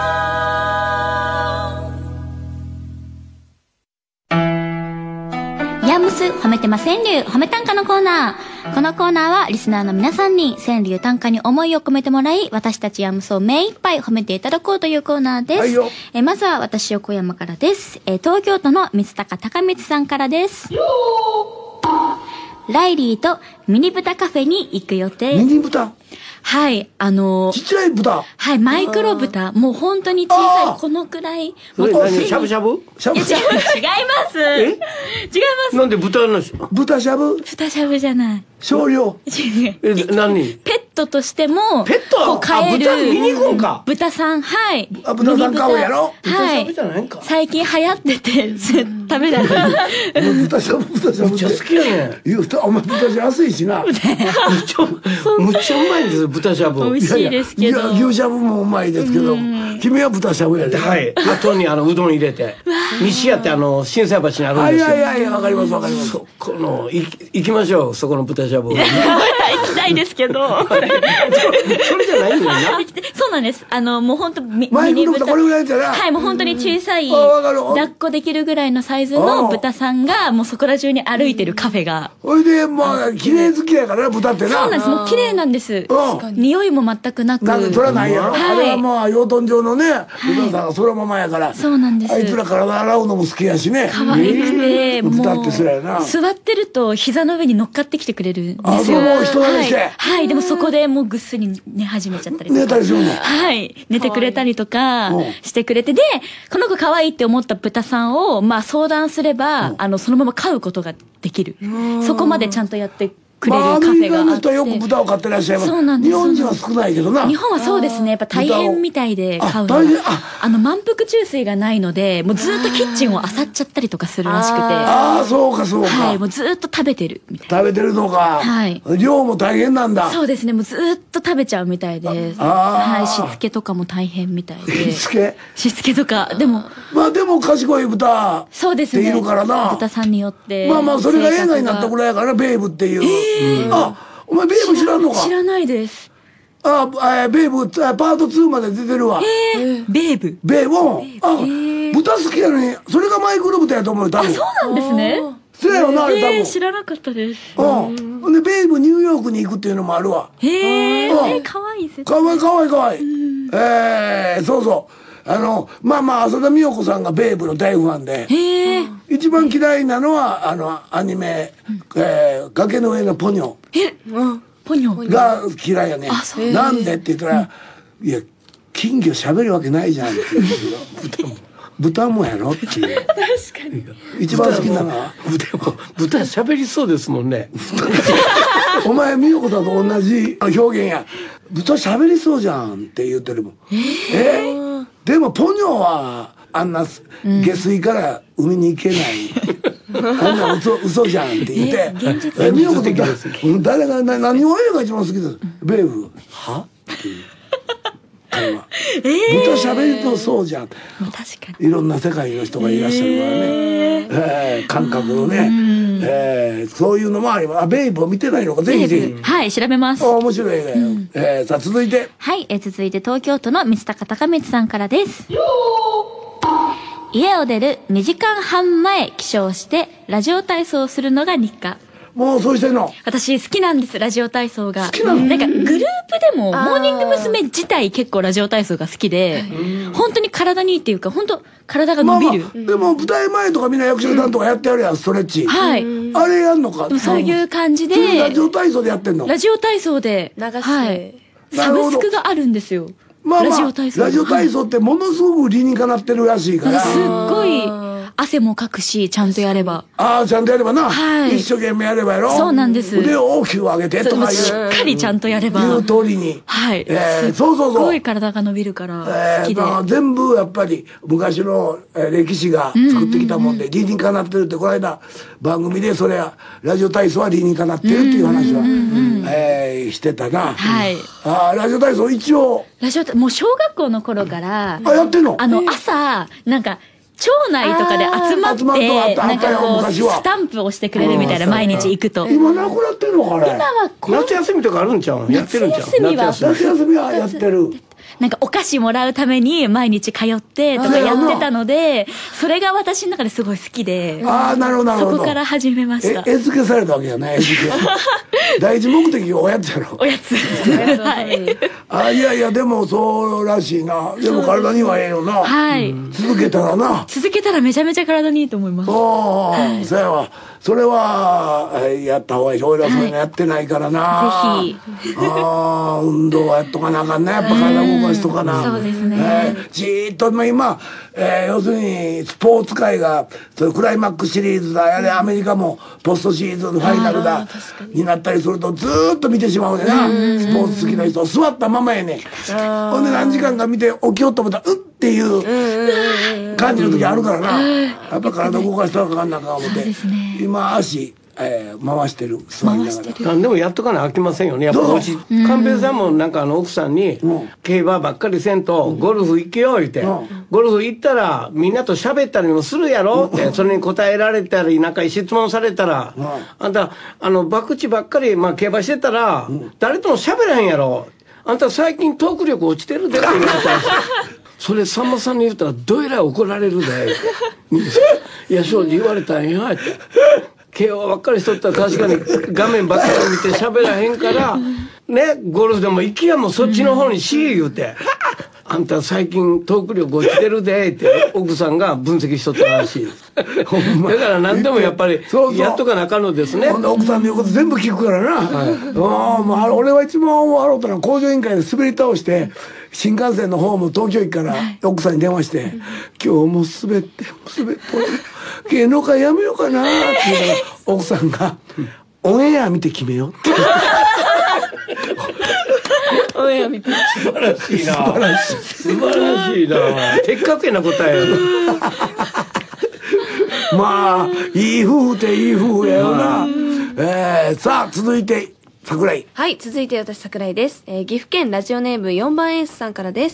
Speaker 3: ヤムス褒めてま川柳褒め短歌のコーナー。このコーナーはリスナーの皆さんに川柳短歌に思いを込めてもらい、私たちヤムスを目いっぱい褒めていただこうというコーナーです。はいよ。えまずは私横山からです。え東京都の三鷹高光さんからです。ライリーとミニ豚カフェに行く予定。
Speaker 1: ミニ豚？
Speaker 3: はい、あのー、
Speaker 1: ちっちゃい豚？
Speaker 3: はい、マイクロ豚。もう本当に小さい、このくらい。
Speaker 2: それ何？しゃぶしゃぶ？
Speaker 3: しゃぶしゃぶ。違います。え？違います。
Speaker 2: なんで豚の
Speaker 1: 豚しゃぶ？
Speaker 3: 豚しゃぶじゃない。
Speaker 1: 少量？
Speaker 3: 違う。
Speaker 2: え、何？
Speaker 3: ペットとしても、
Speaker 2: ペット
Speaker 3: こう飼える。
Speaker 2: あ、豚ミニコンか。
Speaker 3: 豚さん、はい。
Speaker 1: あ、豚さん飼うやろ？
Speaker 3: はい。最近流行ってて、食べない。
Speaker 1: 豚しゃぶ、豚しゃぶ。
Speaker 2: めっちゃ好きやね。
Speaker 1: 言うと、お前豚しゃぶ安いしな。
Speaker 2: むっちゃ、むっちゃうまいんですよ、豚しゃぶ。
Speaker 3: 美味しいですけど。
Speaker 1: いや、牛しゃぶもうまいですけど、君は豚しゃぶやで。
Speaker 2: はい。後にあの、うどん入れて。西屋ってあの、心斎橋にあるんですよ。
Speaker 1: はいはいはい、わかりますわかります。
Speaker 2: そこの、行きましょう、そこの豚しゃぶ。
Speaker 3: 行きたいですけど。
Speaker 2: それじゃないんだよな。
Speaker 3: そうなんです。あの、もう本当ミ
Speaker 1: ニ豚。これぐらいじゃな。
Speaker 3: はい、もう本当に小さい、抱っこできるぐらいのサイズの豚さんが、もうそこら中に歩いてるカフェが。
Speaker 1: ほいで、まあ、綺麗好きやからな、豚ってな。
Speaker 3: そうなんです。もう綺麗なんです。匂いも全くなく。
Speaker 1: なんで、それはないやろ。あれはまあ、養豚場のね、豚さんがそのままやから。
Speaker 3: そうなんです。
Speaker 1: あいつら体洗うのも好きやしね。
Speaker 3: 可愛くて、
Speaker 1: 豚ってそれやな。
Speaker 3: 座ってると膝の上に乗っかってきてくれるんですよ。
Speaker 1: あ、そう、もう人慣れして。
Speaker 3: はい、でもそこでもうぐっすり寝始めちゃったりとか。
Speaker 1: 寝たりするの？
Speaker 3: はい。寝てくれたりとかしてくれて、で、この子可愛いって思った豚さんを、まあ掃相談すれば、うん、あのそのまま飼うことができる。そこまでちゃんとやってくれるカフェがあって、まあ、アメリカの人は
Speaker 1: よく豚を飼ってらっしゃいます。
Speaker 3: そうなんです。
Speaker 1: 日本人は少ないけどな。
Speaker 3: 日本はそうですね。やっぱ大変みたいで飼うのは。あ, あの満腹中枢がないので、もうずっとキッチンを漁っちゃったりとかするらしくて。
Speaker 1: ああ、そうかそうか。
Speaker 3: はい、もうずっと食べてるみたいな。
Speaker 1: 食べてるのか。はい。量も大変なんだ。
Speaker 3: そうですね。もうずっと食べちゃうみたいで。はい。しつけとかも大変みたいで。
Speaker 1: しつけ
Speaker 3: しつけとか。でも。
Speaker 1: まあでも賢い豚。
Speaker 3: そうですね。
Speaker 1: っているからな。
Speaker 3: 豚さんによって。
Speaker 1: まあまあそれが映画になったぐらいやからベイブっていう。あ、お前ベイブ知らんのか。
Speaker 3: 知らないです。
Speaker 1: あ、えベイブパートツーまで出てるわ。
Speaker 3: ベイブ。
Speaker 1: ベイブ。あ、豚好きやのにそれがマイクロ豚やと思うよ多分。
Speaker 3: あ、そうなんですね。
Speaker 1: そうやよなあれ多分。
Speaker 3: 知らなかったです。
Speaker 1: うん。でベイブニューヨークに行くっていうのもあるわ。
Speaker 3: へえ。可愛いです。
Speaker 1: 可愛い可愛い可愛い。ええ、そうそう。あのまあまあ浅田美代子さんがベイブの大ファンで。へえ。一番嫌いなのはあのアニメえ崖の上のポニョ。
Speaker 3: え。ポニョ
Speaker 1: が嫌いやね。なんでって言ったら、いや金魚喋るわけないじゃんって言う豚もやろっていう。
Speaker 3: 確かに。
Speaker 1: 一番好きなのは
Speaker 2: 豚喋りそうですもんね。
Speaker 1: お前美代子さんと同じ表現や。豚喋りそうじゃんって言ってるもん。えー、でもポニョはあんな下水から海に行けない。あんな嘘嘘じゃんって言って。え、美代子的です。誰が何を映画一番好きです。ベイブ。は？っていう。豚喋りとそうじゃん。確
Speaker 3: かに。
Speaker 1: いろんな世界の人がいらっしゃるからね。えー、感覚のね。えー、そういうのもあります。あ、ベイブを見てないのか、ぜひぜひ。
Speaker 3: はい、調べます。
Speaker 1: 面白い映画よ。えー、さあ続いて。
Speaker 3: はい、えー、続いて東京都の三鷹貴光さんからです。家を出るにじかんはんまえ起床してラジオ体操をするのが日課。
Speaker 1: もうそうしてんの？
Speaker 3: 私好きなんです、ラジオ体操が。
Speaker 1: 好きなの？
Speaker 3: なんかグループでもモーニング娘。自体結構ラジオ体操が好きで、本当に体にいいっていうか、本当体が伸びる。
Speaker 1: まあまあ、でも舞台前とかみんな役者さんとかやってやるやん、ストレッチ。
Speaker 3: はい。
Speaker 1: あれやんのか？
Speaker 3: そういう感じで。
Speaker 1: ラジオ体操でやってんの？
Speaker 3: ラジオ体操で
Speaker 4: 流して。
Speaker 3: はい。サブスクがあるんですよ。
Speaker 1: まあまあ、ラジオ体操。ラジオ体操ってものすごく理にかなってるらしいから。
Speaker 3: すっごい。汗もかくし、ちゃんとやれば。
Speaker 1: ああ、ちゃんとやればな。はい。一生懸命やればやろ。
Speaker 3: そうなんです。
Speaker 1: 腕を大きく上げてとかいう。
Speaker 3: しっかりちゃんとやれば。
Speaker 1: 言う通りに。
Speaker 3: はい。
Speaker 1: えー、そうそうそう。す
Speaker 3: ごい体が伸びるから好きで。えー、
Speaker 1: 全部やっぱり昔の歴史が作ってきたもんで、理にかなってるって、この間番組でそれは、ラジオ体操は理にかなってるっていう話は、えー、してたな。
Speaker 3: はい。
Speaker 1: ああ、ラジオ体操一応。
Speaker 3: ラジオ、もう小学校の頃から、
Speaker 1: あ、やってんの？
Speaker 3: あの、朝、なんか、町内とかで集まって、なんかこう、スタンプをしてくれるみたいな、毎日行くと。
Speaker 1: 今なくなってんのかね？
Speaker 3: 今は
Speaker 2: こう。夏休みとかあるんちゃう？やってるんちゃう？
Speaker 3: 夏休みは。
Speaker 1: 夏休みはやってる。
Speaker 3: なんかお菓子もらうために毎日通ってとかやってたので、それが私の中ですごい好きで。
Speaker 1: ああ、なるほどなるほど。
Speaker 3: そこから始めました。
Speaker 1: え、絵付けされたわけやね、絵付け。第一目的おやつやろ。
Speaker 3: おやつ。はい。
Speaker 1: あ、いやいや、でもそうらしいな。でも体にはええよな。
Speaker 3: はい。
Speaker 1: 続けたらな。
Speaker 3: 続けたらめちゃめちゃ体にいいと思います。
Speaker 1: ああ、そうやわ。それは、やった方がいい。俺はそういうのやってないからな。
Speaker 3: ぜひ。
Speaker 1: ああ、運動はやっとかなあかんね。やっぱ体動かしとかな。
Speaker 3: そうですね。
Speaker 1: えー、じーっと、まあ、今、えー、要するに、スポーツ界が、それクライマックスシリーズだ、やれ、アメリカもポストシーズンファイナルだ、になったりすると、ずーっと見てしまうねな。スポーツ好きな人、座ったままやね。ほんで何時間か見て、起きようと思ったら、うっていう感じの時あるからな。やっぱ体動かしたらあかんなあかん思って。今、足、えー、回してる、座りながら。
Speaker 2: 何でもやっとかな飽きませんよね。やっぱおうち、寛平さんもなんかあの奥さんに、競馬ばっかりせんと、ゴルフ行けよ、言って。ゴルフ行ったら、みんなと喋ったりもするやろって、それに答えられたり、なんか質問されたら、あんた、あの、博打ばっかり、まあ競馬してたら、誰とも喋らへんやろ。あんた最近トーク力落ちてるでって言われたんですよ。それさんまさんに言ったらどえらい怒られるで。いや、正直言われたんやって。競馬ばっかりしとったら確かに画面ばっかり見て喋らへんから、ね、ゴルフでも行きやもそっちの方にし言うて。 あんた最近トーク力落ちてるでって奥さんが分析しとったらしいですだから何でもやっぱりやっとかなあかんのですね。
Speaker 1: 奥さんの言うこと全部聞くからな、はい、あもう俺は一番笑ったのは工場委員会で滑り倒して新幹線のホーム東京駅から奥さんに電話して「今日も滑って滑って芸能界やめようかな」って言ったら奥さんが「オンエア見て決めよう」って
Speaker 4: オンエア見て
Speaker 2: 素晴らしいな。
Speaker 1: 素晴らしい
Speaker 2: 素晴らしいな。的確な答え。
Speaker 1: まあいい夫婦っていい夫婦やよな。えー、さあ続いて桜井。
Speaker 4: はい、続いて私桜井です、えー、岐阜県ラジオネームよんばんエースさんからです。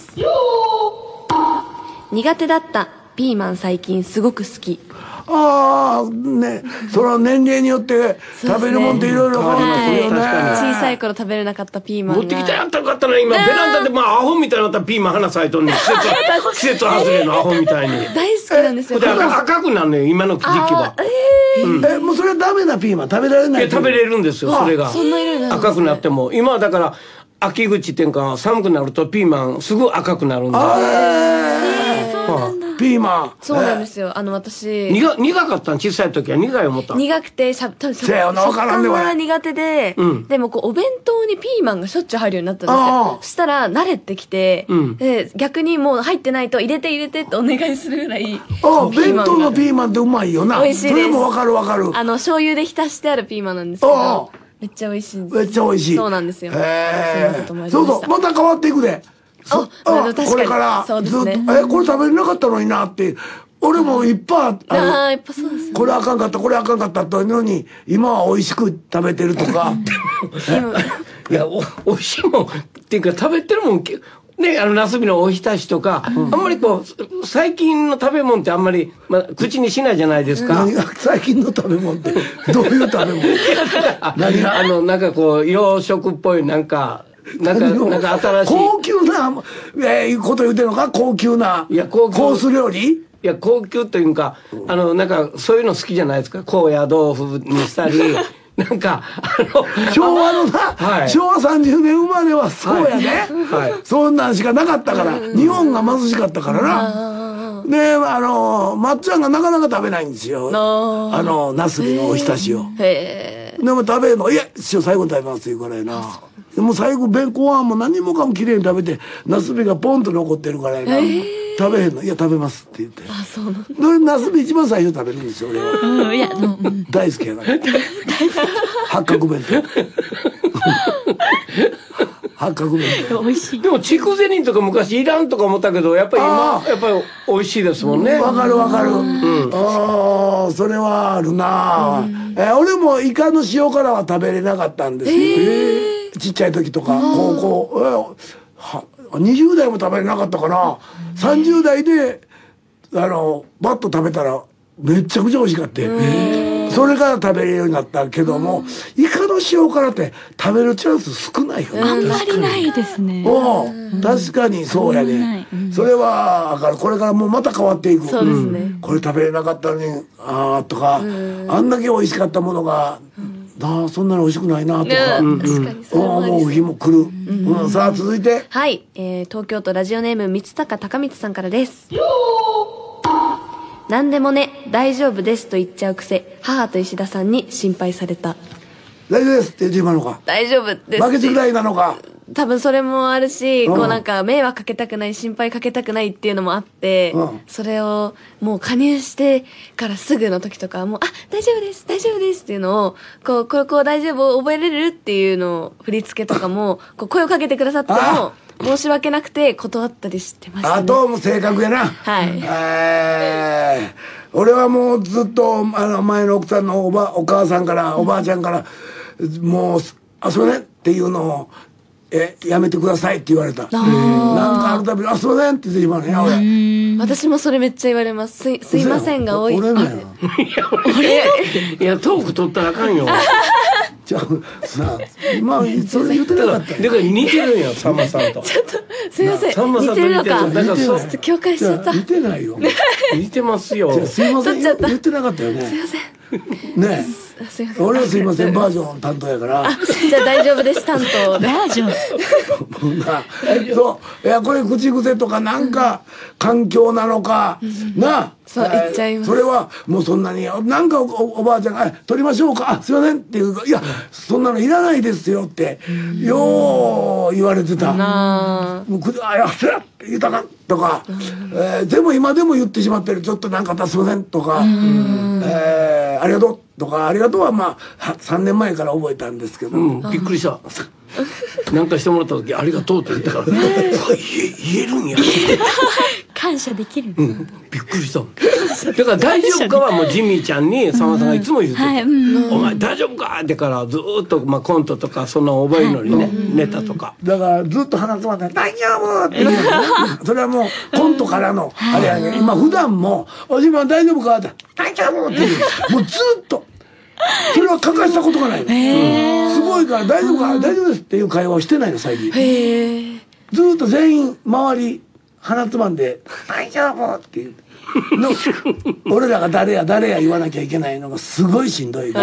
Speaker 4: 苦手だったピーマン最近すごく好き。
Speaker 1: ああね、その年齢によって食べるもんっていろいろ変わってくるよね。
Speaker 4: 小さい頃食べれなかったピーマンが
Speaker 2: 持ってきたらやったらよかったな。今ベランダでまあアホみたいになったらピーマン花咲いとんねん。季節季節外れのアホみたいに
Speaker 4: 大好きなんですよ。
Speaker 2: で赤くなるねん今の時期は。
Speaker 1: えーうん、えもうそれはダメなピーマン食べられない。
Speaker 2: いや食べれるんですよそれが。
Speaker 4: そんな色になるんですね。
Speaker 2: 赤くなっても今はだから秋口っていうか寒くなるとピーマンすぐ赤くなるんだ。
Speaker 1: えー、そうなんだ。ピーマン
Speaker 4: そうなんですよ。あの私
Speaker 2: 苦苦かったん小さい時は苦い思った。
Speaker 4: 苦くてしゃ多分食
Speaker 1: 感
Speaker 4: が苦手で、うん、でもこうお弁当にピーマンがしょっちゅう入るようになったんですよ。そしたら慣れてきて、うん、で逆にもう入ってないと入れて入れてってお願いするぐらい。
Speaker 1: あ弁当のピーマンってうまいよな。
Speaker 4: 美味しいです。
Speaker 1: それもわかるわかる。
Speaker 4: あの醤油で浸してあるピーマンなんですけどめっちゃ美味しいんです。
Speaker 1: めっちゃ美味しい。
Speaker 4: そうなんですよ。
Speaker 1: へえ。そうそうまた変わっていくで。
Speaker 4: あ
Speaker 1: これからずっとえこれ食べれなかったのになって俺もいっぱい
Speaker 4: ああやっぱそうです。
Speaker 1: これあかんかったこれあかんかったというのに今は美味しく食べてるとか。
Speaker 2: いやお美味しいもんっていうか食べてるもんね、あのなすびのおひたしとか、うん、あんまりこう最近の食べ物ってあんまり、まあ、口にしないじゃないですか。
Speaker 1: 何が最近の食べ物ってどういう食べ物？
Speaker 2: 何があのなんかこう洋食っぽいなんかなんかなんか新しい
Speaker 1: 高級な、えー、こと言うてるのか高級ない
Speaker 2: や高級
Speaker 1: コース料理？
Speaker 2: いや高級というかあのなんかそういうの好きじゃないですか。高野豆腐にしたり。なんかあの
Speaker 1: 昭和のな、はい、昭和さんじゅうねん生まれはそうやね、はいはい、そんなんしかなかったから、うん、日本が貧しかったからな、うん、であのまっちゃんがなかなか食べないんですよ、あのなすびのおひたしを。へえ。でも食べるの「いや師匠最後に食べます」言うからやな。でも最後弁後半も何もかもきれいに食べてなすびがポンと残ってるからやな。食べへんの？いや食べますって言って。
Speaker 4: あ、そうなんだ。
Speaker 1: 俺なすび一番最初食べるんですよ俺は。
Speaker 3: うん、いや、うん、
Speaker 1: 大好きやから。八角弁当。八角弁当。
Speaker 3: 美味しい。
Speaker 2: でも筑前煮とか昔いらんとか思ったけどやっぱり今やっぱり美味しいですもんね。
Speaker 1: わかるわかる。うん。ああそれはあるな。え俺もイカの塩辛は食べれなかったんですよ。ちっちゃい時とか高校。はにじゅう代も食べれなかったかな。さんじゅう代であのバッと食べたらめっちゃくちゃ美味しかった。それから食べれるようになったけどもイカの塩辛って食べるチャンス少ないよね。
Speaker 3: あんまりないですね。
Speaker 1: お確かにそうやね。それはだからこれからもうまた変わっていく。
Speaker 4: そうですね。
Speaker 1: これ食べれなかったのにああとかあんだけ美味しかったものがああそんなに美味しくないなとか思う日も来る、うんうん、さあ続いて
Speaker 4: はい、えー、東京都ラジオネーム三鷹高光さんからです。何でもね大丈夫ですと言っちゃう癖母と石田さんに心配された。
Speaker 1: 大丈夫ですって言って今のか
Speaker 4: 大丈夫です
Speaker 1: 負けず嫌いなのか
Speaker 4: 多分それもあるし、うん、こうなんか迷惑かけたくない心配かけたくないっていうのもあって、うん、それをもう加入してからすぐの時とかもうあ大丈夫です大丈夫ですっていうのをこうこれこう大丈夫覚えれるっていうのを振り付けとかもこう声をかけてくださっても申し訳なくて断ったりしてましたね。
Speaker 1: あとも正確やな。
Speaker 4: はい。
Speaker 1: えー、俺はもうずっとあの前の奥さんのおばお母さんからおばあちゃんからもうあそれっていうのをえやめてくださいって言われた。なんかあるたびにあすいませんって言って今ね俺。
Speaker 4: 私もそれめっちゃ言われます。す い, すいませんが多い。
Speaker 1: 俺もやな。
Speaker 2: いやトーク取ったらあかんよ。
Speaker 1: じゃあさ今それ言ってなかったよ。
Speaker 2: だから似てるんやさんまさんと。
Speaker 4: ちょっとすいません似てるのか。
Speaker 2: なんか
Speaker 4: ちょっと共感しちゃった。
Speaker 1: 似てないよ。
Speaker 2: 似てますよ。
Speaker 1: すいません言ってなかったよね。
Speaker 4: すいません。
Speaker 1: ね
Speaker 4: すいません。
Speaker 1: 俺はすいませんバージョン担当やから。
Speaker 4: じゃあ大丈夫です担当で。
Speaker 3: バージョン。
Speaker 1: そう、いやこれ口癖とかなんか環境なのかな。
Speaker 4: そう言っちゃいます。
Speaker 1: それはもうそんなになんか お, おばあちゃんが「取りましょうか、あすいません」っていうか「いやそんなのいらないですよ」ってよう言われてた。
Speaker 4: な
Speaker 1: もうくあやせらって言ったかとか、えー、でも今でも言ってしまってる。ちょっとなんかあったらすいませんとか、えー、ありがとうとか、ありがとうはまあさんねんまえから覚えたんですけど、
Speaker 2: うん、びっくりした。なんかしてもらった時「ありがとう」って言ったから「言え言えるんや」
Speaker 3: 感謝できる、
Speaker 2: うん、びっくりした。だから「大丈夫か」はもうジミーちゃんにさんまさんがいつも言ってる、うん、お前大丈夫か?」ってからずっと、まあ、コントとかその覚えるのにね、はい、ネタとか
Speaker 1: だからずっと鼻つまんで「大丈夫!」って言うのそれはもうコントからのあれやね、今普段も「おじま大丈夫か?」って「大丈夫!」って言う。もうずっとそれは欠かしたことがないの。すごいから「大丈夫か大丈夫です」っていう会話をしてないの最近。ずっと全員周り鼻つまんで「大丈夫!」っていうの俺らが誰や誰や言わなきゃいけないのがすごいしんどい。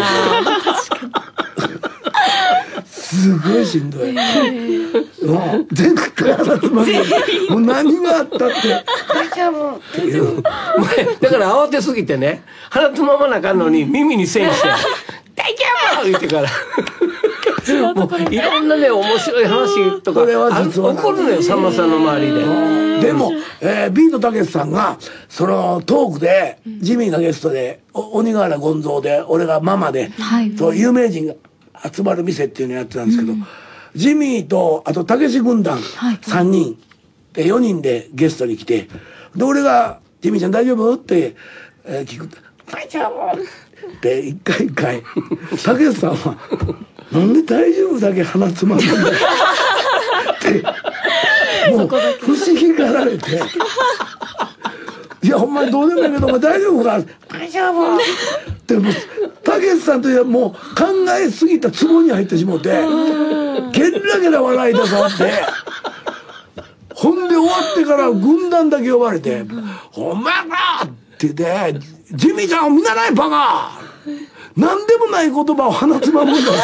Speaker 1: すごいしんどい。もう全然鼻つまんでもう何があったって「大丈夫!」っていう。
Speaker 2: だから慌てすぎてね鼻つままなあかんのに耳に栓して「大丈夫!」言ってからもういろんなね面白い話とか
Speaker 1: これは実は
Speaker 2: 起こるのよさんまさんの周りで。
Speaker 1: でも、えー、ビートたけしさんがそのトークでジミーがゲストで鬼瓦権蔵で俺がママで、はい、そう有名人が集まる店っていうのやってたんですけど、うん、ジミーとあとたけし軍団さんにんでよにんでゲストに来てで俺が「ジミーちゃん大丈夫?」って、えー、聞くと「大丈夫!」って一回一回たけしさんは「なんで大丈夫だけ鼻つまんだんだ」ってもう不思議がられて「いやほんまにどうでもいいけどお前大丈夫か?」「大丈夫!」ってもうたけしさんといえばもう考えすぎたツボに入ってしもてゲラゲラ笑い出さってほんで終わってから軍団だけ呼ばれて「ほんまやな!」って言って「ジミーちゃんを見習いバカ!」何でもない言葉を鼻つまむんだぞ。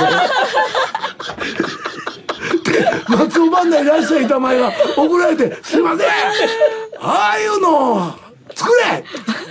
Speaker 1: 松尾バンダいらっしゃい板前が怒られて「すいませんああいうのを作れ!」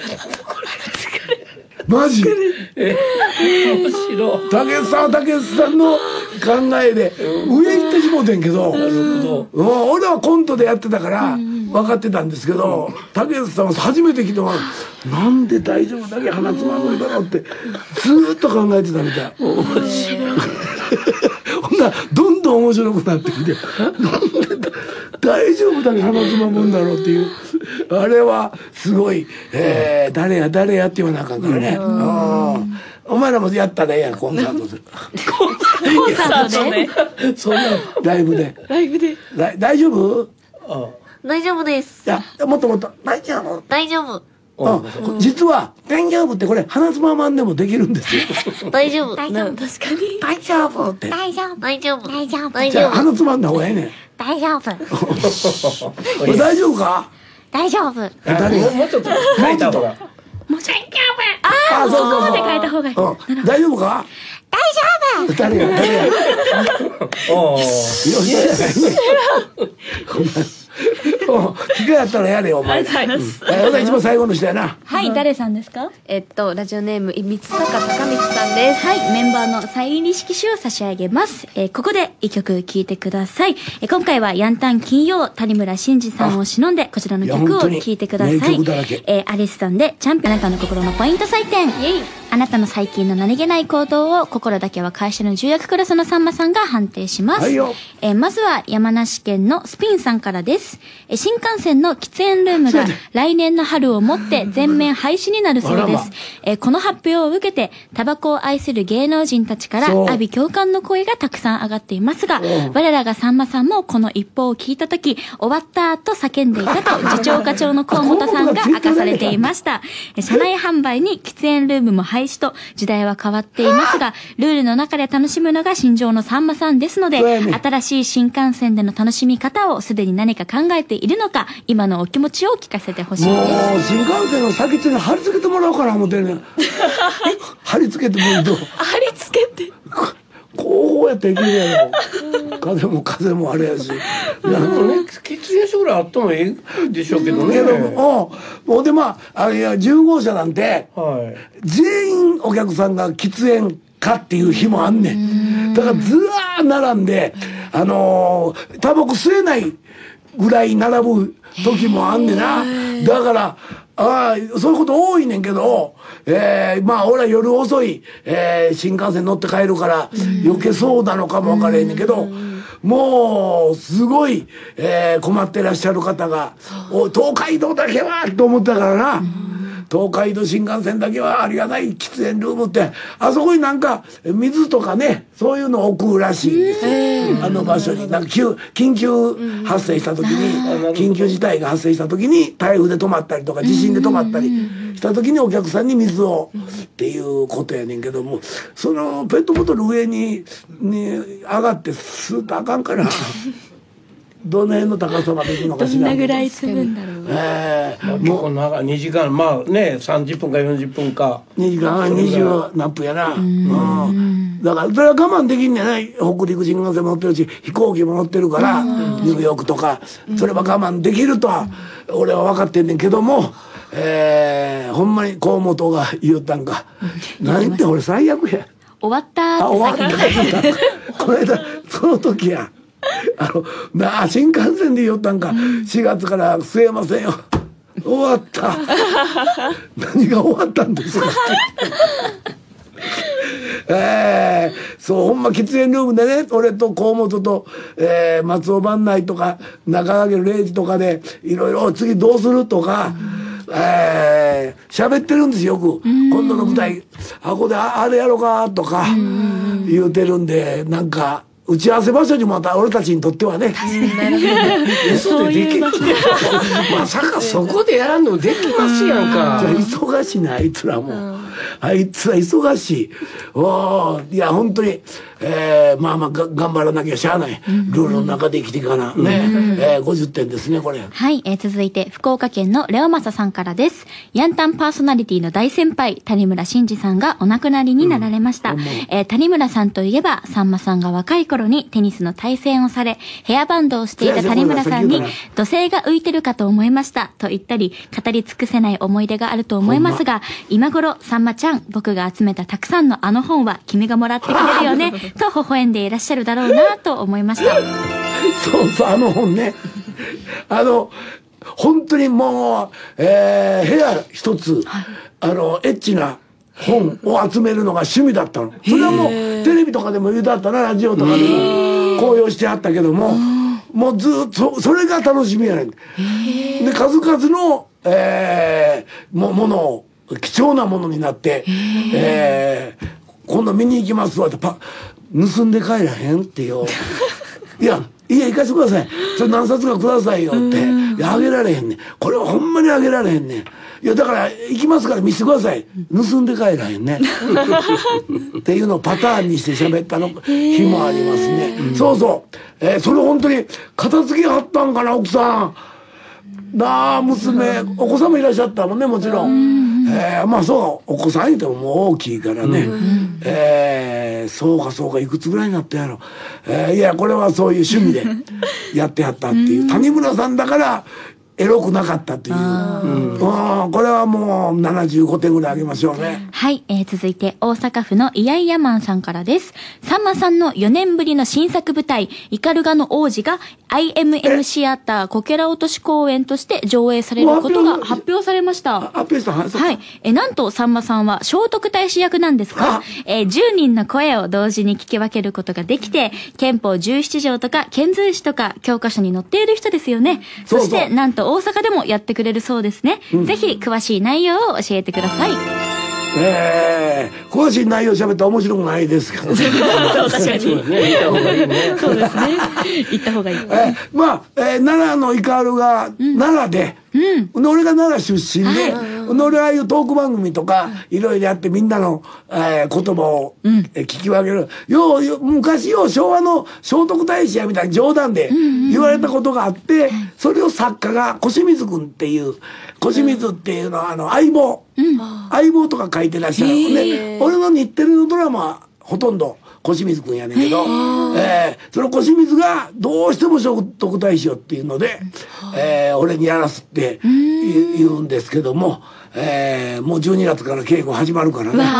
Speaker 1: マジ
Speaker 2: え面白い。
Speaker 1: たけしさんはたけしさんの考えで上行ってしもうてんけど、俺はコントでやってたから分かってたんですけどたけしさんは初めて聞いたのはなんで大丈夫だけ鼻つまむんだろうってずーっと考えてたみたい。面白い。ほんならどんどん面白くなってきてなんで大丈夫だけ鼻つまむんだろうっていうあれはすごい、えー、誰や誰やって言わなあかんからね。お前らもやったらええやんコンサートする。
Speaker 3: コンサートで
Speaker 1: そんなライブで
Speaker 3: ライブで
Speaker 1: 大丈夫？
Speaker 4: 大丈夫です。
Speaker 1: いやもっともっと大丈夫
Speaker 4: 大丈夫。
Speaker 1: あ実は大丈夫ってこれ鼻つままんでもできるんですよ。
Speaker 4: 大丈夫。
Speaker 3: 大丈夫。確かに
Speaker 1: 大丈夫って
Speaker 3: 大丈夫
Speaker 4: 大丈夫
Speaker 3: 大丈夫
Speaker 1: じゃあ鼻つまんだ方がええねん。
Speaker 3: 大丈夫
Speaker 1: これ大丈夫か？
Speaker 3: 大丈夫。
Speaker 1: 誰
Speaker 2: もうちょっと書いた方が
Speaker 3: もうちょっとああそこまで書いた方がいい。
Speaker 1: 大丈夫か？
Speaker 3: 大丈夫。
Speaker 1: 誰や誰や。おお。よし。機会あったらやれよお前。ありがとうございます。え一番最後の人やな。
Speaker 3: はい、誰さんですか？
Speaker 4: えっとラジオネーム三坂高光さんです。
Speaker 3: はい、メンバーのサイン入り色紙を差し上げます。えー、ここで一曲聴いてください。えー、今回はヤンタン金曜谷村新司さんを忍んでこちらの曲を聴いてください。えー、アリスさんでチャンピオンあなたの心のポイント採点。イエイ。あなたの最近の何気ない行動を心だけは会社の重役クラスのさんまさんが判定します。はいよ。えー、まずは山梨県のスピンさんからです。えー、新幹線の喫煙ルームが来年の春をもって全面廃止になるそうです。えー、この発表を受けてタバコを愛する芸能人たちから阿鼻共感の声がたくさん上がっていますが、我らがさんまさんもこの一報を聞いたとき終わったと叫んでいたと次長課長の河本さんが明かされていました。車内販売に喫煙ルームも廃廃止と時代は変わっていますが、ルールの中で楽しむのが新庄のさんまさんですので、ね、新しい新幹線での楽しみ方をすでに何か考えているのか、今のお気持ちを聞かせてほしいです。
Speaker 1: もう新幹線の先っちょに貼り付けてもらおうかな思ってね。貼り付けてもいいと。
Speaker 3: 貼り付けて。
Speaker 1: こうやっていけるやろ。風も風もあれやし。
Speaker 2: なんかね、喫煙所ぐらいあってもいいでしょうけどね。けど
Speaker 1: も、ほんでまあ、あれや、じゅう号車なんて、
Speaker 2: はい、
Speaker 1: 全員お客さんが喫煙かっていう日もあんねん。だからずらー並んで、あのー、タバコ吸えないぐらい並ぶ時もあんねんな。だから、ああ、そういうこと多いねんけど、えー、まあ俺は夜遅い、えー、新幹線乗って帰るから余計そうなのかもわからへんねんけど、もうすごい、えー、困ってらっしゃる方が、お東海道だけはと思ったからな。東海道新幹線だけはありがない喫煙ルームって、あそこになんか水とかね、そういうのを置くらしいんですよ。あの場所に。なんか急、緊急発生した時に、緊急事態が発生した時に台風で止まったりとか地震で止まったりした時にお客さんに水をっていうことやねんけども、そのペットボトル上に、に上がってスーッとあかんかな。どの辺の高さまで行くのかしら。
Speaker 3: どんなぐらい積むんだろう。
Speaker 1: え
Speaker 2: えー、もうなんかにじかん、まあね、さんじゅっぷんかよんじゅっぷんか。
Speaker 1: にじかん、にじゅう何分やな。うん。だからそれは我慢できんねんな。北陸新幹線も乗ってるし、飛行機も乗ってるから、ニューヨークとか、それは我慢できるとは、俺は分かってんねんけども、えー、ほんまに河本が言うたんか。何言って俺最悪や。
Speaker 3: 終わった
Speaker 1: あ、終わったこの間、その時や。あの、なあ、新幹線で言おったんか、しがつから吸えませんよ。終わった。何が終わったんですか。えー、そう、ほんま喫煙ルームでね、俺と河本と、えー、松尾万内とか、中川家の礼二とかで、いろいろ、次どうするとか、えー、喋ってるんですよ、よく。今度の舞台、あ、ここであれやろうか、とか、言うてるんで、なんか、打ち合わせ場所にもまた俺たちにとってはね。
Speaker 2: なるほど。でできる。まさかそこでやらんのできますやんか。
Speaker 1: 忙しいね、あいつらも。あいつら忙しい。おー、いや、本当に、えー、まあまあが、頑張らなきゃしゃあない。ルールの中で生きていかな。ね。えー、ごじゅってんですね、これ。
Speaker 3: はい、えー、続いて、福岡県のレオマサさんからです。ヤンタンパーソナリティの大先輩、谷村新司さんがお亡くなりになられました。うん、えー、谷村さんといえば、さんまさんが若い頃にテニスの対戦をされ、ヘアバンドをしていた谷村さんに、土星が浮いてるかと思いました。と言ったり、語り尽くせない思い出があると思いますが、今頃、さんまちゃん、僕が集めたたくさんのあの本は君がもらってくれるよね、と微笑んでいらっしゃるだろうな、と思いました。
Speaker 1: そうそう、あの本ね。あの、本当にもう、えー、部屋一つ、はい、あの、エッチな本を集めるのが趣味だったの。それはもう、テレビとかでも言うだったな、ラジオとかでも公表してあったけども、もうずっと、それが楽しみやねん。で、数々の、えー、も、ものを、貴重なものになって、えー、今度見に行きますわってパ盗んで帰らへんってよ。いや、家行かせてください。それ何冊かくださいよって。いや、あげられへんねん。これはほんまにあげられへんねん。いや、だから行きますから見せてください。盗んで帰らへんね。っていうのをパターンにして喋ったの日もありますね。そうそう。えー、それ本当に片付けはったんかな、奥さん。なあ、娘、お子さんもいらっしゃったもんね、もちろん。えー、まあそう、お子さん言ってももう大きいからね。えー、そうかそうか、いくつぐらいになったやろ。えー、いや、これはそういう趣味でやってはったっていう。谷村さんだから、エロくなかったっていう。うん、これはもうななじゅうごてんぐらいあげましょうね。
Speaker 3: はい、えー、続いて大阪府のイヤイヤマンさんからです。さんまさんのよねんぶりの新作舞台、イカルガの王子が アイエムエム シアターこけら落とし公演として上映されることが発表されました。
Speaker 1: 発表した。
Speaker 3: はい。え、なんとさんまさんは聖徳太子役なんですが、えー、じゅうにんの声を同時に聞き分けることができて、憲法じゅうなな条とか遣隋使とか教科書に載っている人ですよね。そして、なんと大阪でもやってくれるそうですね。うん、ぜひ詳しい内容を教えてください。
Speaker 1: ええー、詳しい内容喋ったら面白くないですけどね。
Speaker 3: 確かに。
Speaker 2: ね、行った方がいいね。
Speaker 3: そうですね。行った方がいい。
Speaker 1: えー、まあ、えー、奈良のイカールが、うん、奈良で、
Speaker 3: うん。
Speaker 1: 俺が奈良出身で、俺はああいうトーク番組とか、いろいろやってみんなの、えー、言葉を、うん、聞き分ける。よう、よ昔よう昭和の聖徳太子やみたいな冗談で言われたことがあって、うんうんうん、それを作家が小清水君っていう、小清水っていうのはあの相棒、うん、相棒とか書いてらっしゃる。で、俺の日テレのドラマはほとんど、小清水君やねんけど、えー、その小清水がどうしても聖徳太子よっていうので、えー、俺にやらすって言うんですけども、えー、もうじゅうにがつから稽古始まるからね。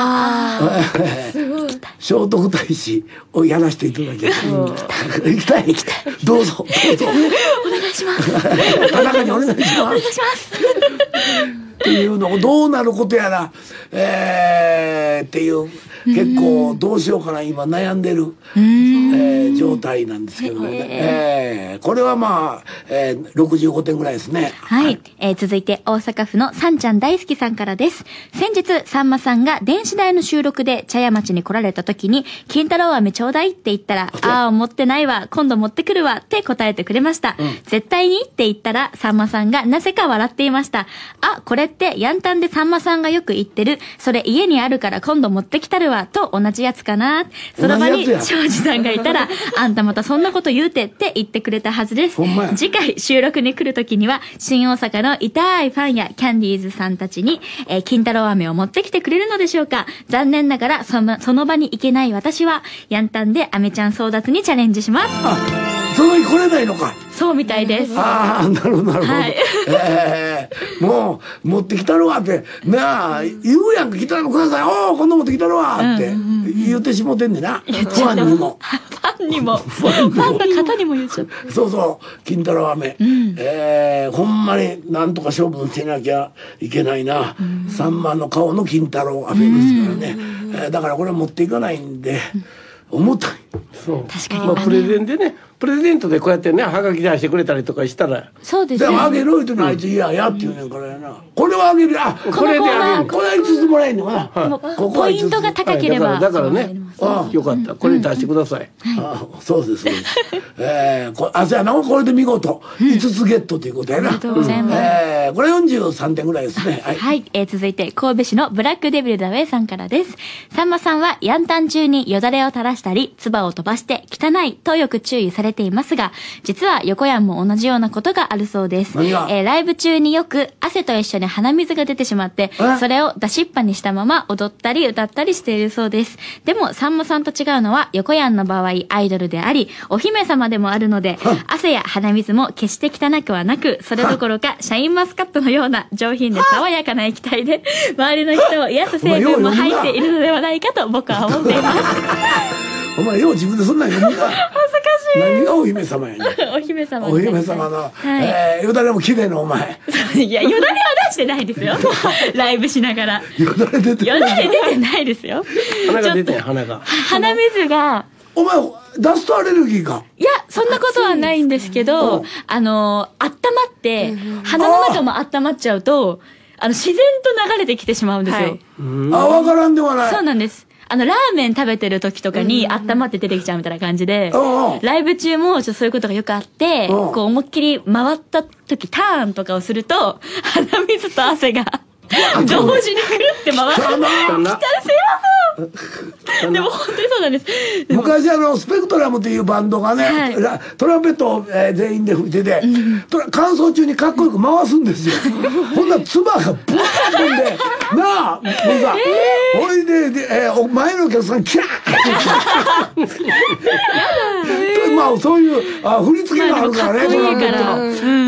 Speaker 1: 聖徳太子をやらせていただきます。行きたい行きたい。どうぞどうぞ。
Speaker 3: お願いします。
Speaker 1: 田中にお願いします。お
Speaker 3: 願いします。
Speaker 1: っていうのをどうなることやら、えー、っていう結構どうしようかな今悩んでる、えー、状態なんですけどね、えー、これはまあ、えー、ろくじゅうごてんぐらいですね。
Speaker 3: はい、はい、えー、続いて大阪府のさんちゃん大好きさんからです。先日さんまさんが電子台の収録で茶屋町に来られた時に金太郎飴ちょうだいって言ったら、ああ持ってないわ今度持ってくるわって答えてくれました、うん、絶対にって言ったらさんまさんがなぜか笑っていました。あ、これってヤンタンでさんまさんがよく言ってるそれ家にあるから今度持ってきたるわと同じやつかな。その場に庄司さんがいたらあんたまたそんなこと言うてって言ってくれたはずです。次回収録に来る時には新大阪の痛いファンやキャンディーズさんたちに、えー、金太郎飴を持ってきてくれるのでしょうか。残念ながらその、その場に行けない私はヤンタンで飴ちゃん争奪にチャレンジします。
Speaker 1: あ、その日来れないのか。
Speaker 3: そうみたいです。
Speaker 1: ああ、なるほどなるほど、はい、えー、もう持ってきたるわってなあ言うやんか。来たらください。おお今度持ってきたるわって言ってしもてんねんな、うんうんうん、ファンにも
Speaker 3: ファンにもファンの方にも言っちゃう。
Speaker 1: そうそう金太郎飴、うん、えー、ほんまになんとか勝負しなきゃいけないな、うん、さんまの顔の金太郎飴ですからね、うん、えー、だからこれ持っていかないんで、うん、重たい。
Speaker 2: そう確かに、まあ、プレゼンでねプレゼントでこうやってねはがき出してくれたりとかしたら
Speaker 3: そうですね。
Speaker 1: でもあげろってのあいついややって言うねんからやな。これはあげる。あこれであげる。これはいつつもらえんのかな、
Speaker 3: はい、ここポイントが高ければ、
Speaker 2: はい、だからだからねあよかったこれに出してください、
Speaker 3: うんうん、
Speaker 1: あそうですそうですえー、こあそうやなこれで見事いつつゲットということやな、うん、ありがとうございます、えー、これよんじゅうさんてんぐらいですね。
Speaker 3: はい、はい、えー、続いて神戸市のブラックデビルダウェイさんからです。さんまさんはヤンタン中によだれを垂らしたり唾を飛ばして汚いとよく注意されていますが、実は横山も同じようなことがあるそうです。
Speaker 1: 何が、
Speaker 3: えー、ライブ中によく汗と一緒に鼻水が出てしまって、それを出しっぱにしたまま踊ったり歌ったりしているそうです。でもさんまさんと違うのは横山の場合アイドルでありお姫様でもあるので、汗や鼻水も決して汚くはなく、それどころかシャインマスカットのような上品で爽やかな液体で周りの人を癒す成分も入っているのではないかと僕は思っています。
Speaker 1: お前よう自分でそんなん読むな。
Speaker 3: 恥ずかしい。
Speaker 1: 何がお姫様やねん。
Speaker 3: お姫様、
Speaker 1: ね、お姫様の、はい、えー、よだれも綺麗なお前。
Speaker 3: いや、よだれは出してないですよ。ライブしながら。
Speaker 1: よだれ出てない。
Speaker 3: よだれ出てないですよ。
Speaker 2: 鼻が出て鼻が。
Speaker 3: 鼻水が。
Speaker 1: お前、出すとアレルギーか。
Speaker 3: いや、そんなことはないんですけど、あの、温まって、鼻の中も温まっちゃうと、あの、自然と流れてきてしまうんですよ。
Speaker 1: はい、あ、わからんではない。
Speaker 3: そうなんです。あの、ラーメン食べてる時とかに温まって出てきちゃうみたいな感じで、ライブ中もちょっとそういうことがよくあって、こう思いっきり回った時、ターンとかをすると、鼻水と汗が同時にくるって回って、来たらすいません。でも本当にそうなんです。
Speaker 1: 昔あの、スペクトラムっていうバンドがね、はい、トランペットを、えー、全員で吹いてて、うん、乾燥中にかっこよく回すんですよ。ほんなら唾がブワーッ飛んで、なあ、もうさ、ほいで、でえー、前のお客さん、キャーってまあ、そういうあ振り付けがあるからね、トランペットの。うん、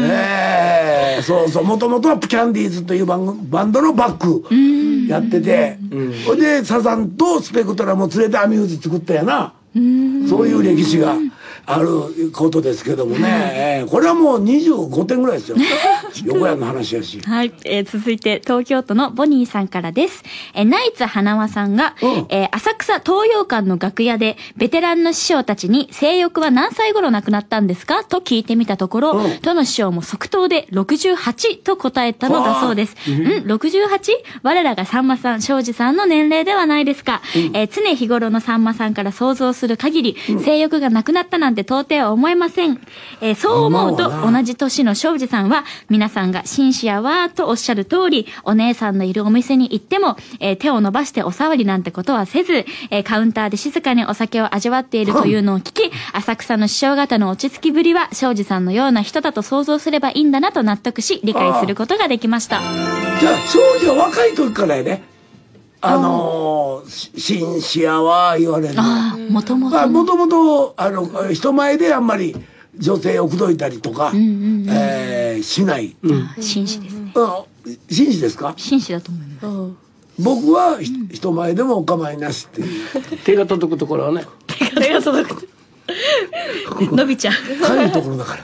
Speaker 1: えー、そうそう、もともとはキャンディーズというバンバンドのバックやってて、ほいで、サザンとスペクトラムを連れてアミューズ作ったやな。そういう歴史があることですけどもね、えー、これはもうにじゅうごてんぐらいですよ。横山の話やし。
Speaker 3: はい、えー、続いて東京都のボニーさんからです。えー、ナイツ花輪さんが、うん、えー、浅草東洋館の楽屋でベテランの師匠たちに性欲は何歳頃なくなったんですかと聞いてみたところ、うん、どの師匠も即答でろくじゅうはちと答えたのだそうです。うん、ろくじゅうはち？ 我らがさんまさん、庄司さんの年齢ではないですか。うん、えー、常日頃のさんまさんから想像する限り、うん、性欲がなくなったなんなんて到底思えません。えー、そう思うと同じ年の庄司さんは、皆さんが紳士やわーとおっしゃる通り、お姉さんのいるお店に行っても、えー、手を伸ばしてお触りなんてことはせず、えー、カウンターで静かにお酒を味わっているというのを聞き、浅草の師匠方の落ち着きぶりは庄司さんのような人だと想像すればいいんだなと納得し、理解することができました。
Speaker 1: じゃあ庄司は若い時からやね、あのー、紳士やわ言われるの。
Speaker 3: ああ、もともと。
Speaker 1: もともと、あの、人前であんまり女性を口説いたりとか、うんうんうん、えー、しない。
Speaker 3: うん、紳士ですね。
Speaker 1: 紳士ですか？
Speaker 3: 紳士だと思います。うん、
Speaker 1: 僕は、うん、人前でもお構いなしっていう。
Speaker 2: 手が届くところはね。
Speaker 3: 手が届く。伸びちゃう。
Speaker 1: かゆいところだから。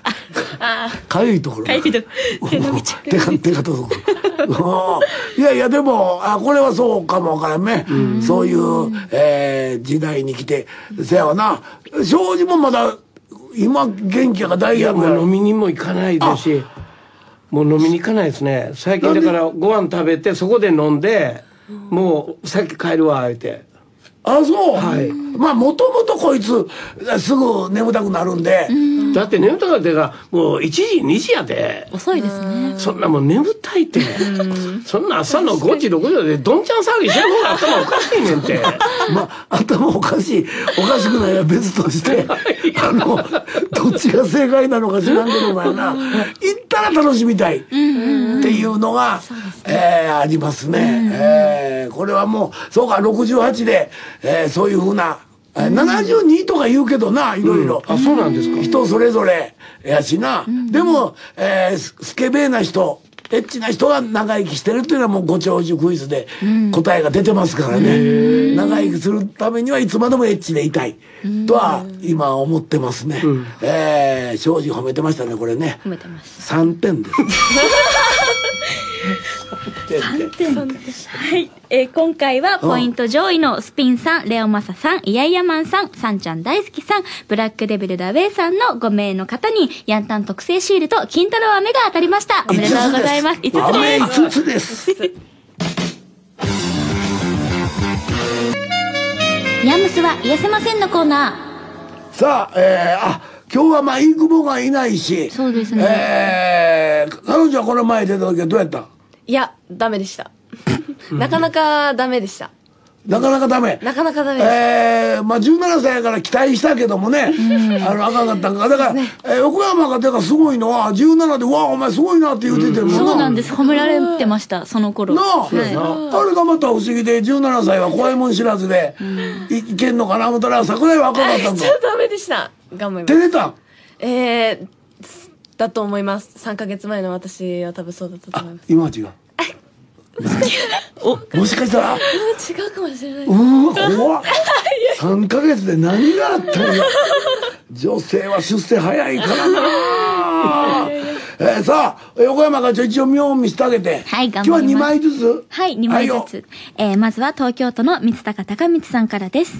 Speaker 1: かゆいところ。
Speaker 3: かゆいところ。手伸びちゃう。
Speaker 1: 手が、手が届く。いやいや、でも、あ、これはそうかもわからんね。うん、そういう、えー、時代に来て、せやわな。庄司もまだ、今、元気やから大学や。
Speaker 2: いや、もう飲みにも行かないですし、もう飲みに行かないですね。最近だからご飯食べて、そこで飲んで、もう、さっき帰るわ、言って。
Speaker 1: あ、そう。
Speaker 2: はい。
Speaker 1: まあ、もともとこいつ、すぐ眠たくなるんで。
Speaker 2: んだって眠たかったから、もういちじ、にじやで。
Speaker 3: 遅いですね。
Speaker 2: そんなもう眠たいって。そんな朝のごじ、ろくじでどんちゃん騒ぎしてる方が頭おかしいねんて。
Speaker 1: まあ、頭おかしい、おかしくないは別として、あの、どっちが正解なのか知らんけどもやな。行ったら楽しみたいっていうのが、えー、ありますね。えー、これはもう、そうか、ろくじゅうはちで、えー、そういうふうな、ななじゅうにとか言うけどな、いろいろ、
Speaker 2: うん、あ、そうなんですか。
Speaker 1: 人それぞれやしな、うん、でも、えー、スケベな人、エッチな人が長生きしてるっていうのはもうご長寿クイズで答えが出てますからね、うん、長生きするためにはいつまでもエッチでいたいとは今思ってますね、うん、えー、庄司褒めてましたね、これね。
Speaker 3: 褒めてます。
Speaker 1: さんてんです
Speaker 3: さんてんです。はい、えー、今回はポイント上位のスピンさん、レオマサさん、イヤイヤマンさん、サンちゃん大好きさん、ブラックデビルダウェイさんのご名の方にヤンタン特製シールと金太郎飴が当たりました。おめでとうございます。いつつです。
Speaker 1: 飴いつつです。
Speaker 3: ヤムスは癒せませんのコーナ
Speaker 1: ー。さあ、えー、あ、今日はまあインクボがいないし、
Speaker 3: そうですね。
Speaker 1: えー、彼女はこの前出た時はどうやった？
Speaker 4: いや、ダメでした。なかなかダメでした。
Speaker 1: なかなかダメ。
Speaker 4: なかなかダメです。
Speaker 1: えー、まあじゅうななさいやから期待したけどもね、あの、あかんかったんか。だから、ね、えー、横山がてかすごいのは、じゅうななで、わあ、お前すごいなって言うててるもんな。
Speaker 3: そうなんです。褒められてました、その頃。
Speaker 1: なあ、はい、あれがまた不思議で、じゅうななさいは怖いもん知らずで、い、いけんのかな思ったら、桜井は赤かったんだ。
Speaker 4: ちょっとダメでした。頑張ります。
Speaker 1: 照れたん？
Speaker 4: えー、だと思います。さんかげつまえの私は多分そうだったと思います。
Speaker 1: 今は違う。お、もしかしたら
Speaker 4: 違うかもしれない。
Speaker 1: うわ、怖っ。さんかげつで何があったんや。女性は出世早いからな。えー、さあ、横山が一応見本見せてあげて。
Speaker 3: はい、頑張ります。
Speaker 1: 今日はにまいずつ。
Speaker 3: はい、にまいずつ。えー、まずは東京都の三高高光さんからです。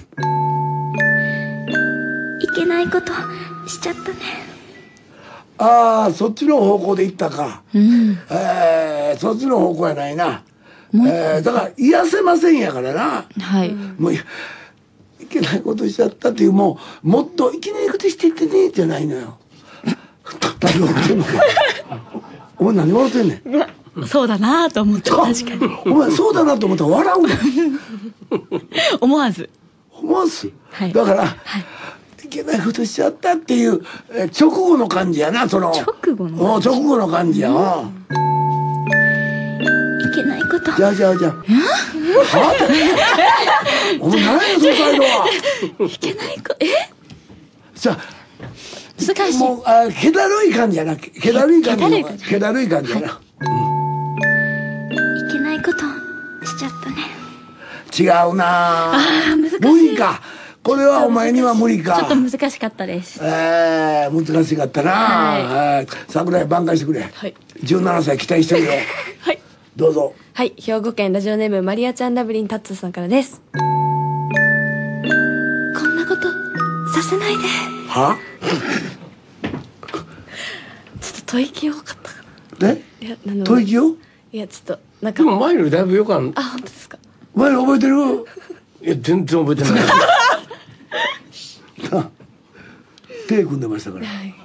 Speaker 3: いけないことしちゃったね。
Speaker 1: ああ、そっちの方向で行ったか。うん、えー、そっちの方向やないな。えー、だから癒せませんやからな。
Speaker 3: はい。
Speaker 1: もういけないことしちゃったっていう、もうもっといけないことしてってねじゃないのよ。何笑ってんの？お前何笑ってんね
Speaker 3: ん。そうだなと思って確かに。
Speaker 1: お前そうだなと思ったら笑うねん。
Speaker 3: 思わず。
Speaker 1: 思わず。はい、だから。はい、いけないことしちゃったっていうえ直後の感じやな、その
Speaker 3: 直後の
Speaker 1: 感じ直後の感じやな、うん、
Speaker 3: いけないこと
Speaker 1: じゃあじゃあじゃあはお前何やその態度は。
Speaker 3: いけないことえ
Speaker 1: じゃあ
Speaker 3: 難しい。
Speaker 1: もうあ気だるい感じやな、気だるい感じやな、気だるい感じやな、はい
Speaker 3: うん、いけないことしちゃったね。
Speaker 1: 違うなあ、
Speaker 3: 難しい。
Speaker 1: 無理か、これはお前には無理か。
Speaker 3: ちょっと難しかったです。
Speaker 1: えー、難しかったな、はい、桜井挽回してくれ、はい、じゅうななさい期待してるよ。
Speaker 4: はい、
Speaker 1: どうぞ。
Speaker 4: はい、兵庫県ラジオネームマリアちゃんラブリンタッツーさんからです。こんなことさせないで。
Speaker 1: は
Speaker 4: ちょっと吐息多かったか
Speaker 1: な。えいや、吐息を
Speaker 4: いや、ちょっとなんか
Speaker 2: でも前よりだいぶよかん。
Speaker 4: あ、本当ですか。
Speaker 1: 前覚えてる？
Speaker 2: いや全然覚えてない。
Speaker 1: 手組んでましたから。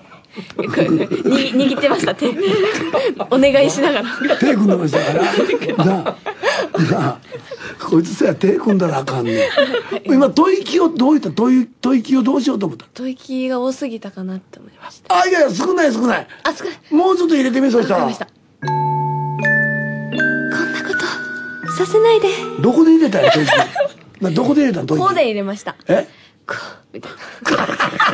Speaker 4: 握ってました手。お願いしながら。
Speaker 1: 手組んでましたから。なあ、なあ、こいつさ手組んだらあかんね。今吐息をどういった吐息吐息をどうしようと思った。
Speaker 4: 吐息が多すぎたかなって思いました。
Speaker 1: あ、いやいや少ない少ない。
Speaker 4: あ、少ない。
Speaker 1: もうちょっと入れてみそうしたら。
Speaker 4: こんなことさせないで。
Speaker 1: どこで入れたんや吐息。などこで入れたん吐息。
Speaker 4: こうで入れました。
Speaker 1: え？
Speaker 4: こうみたいな。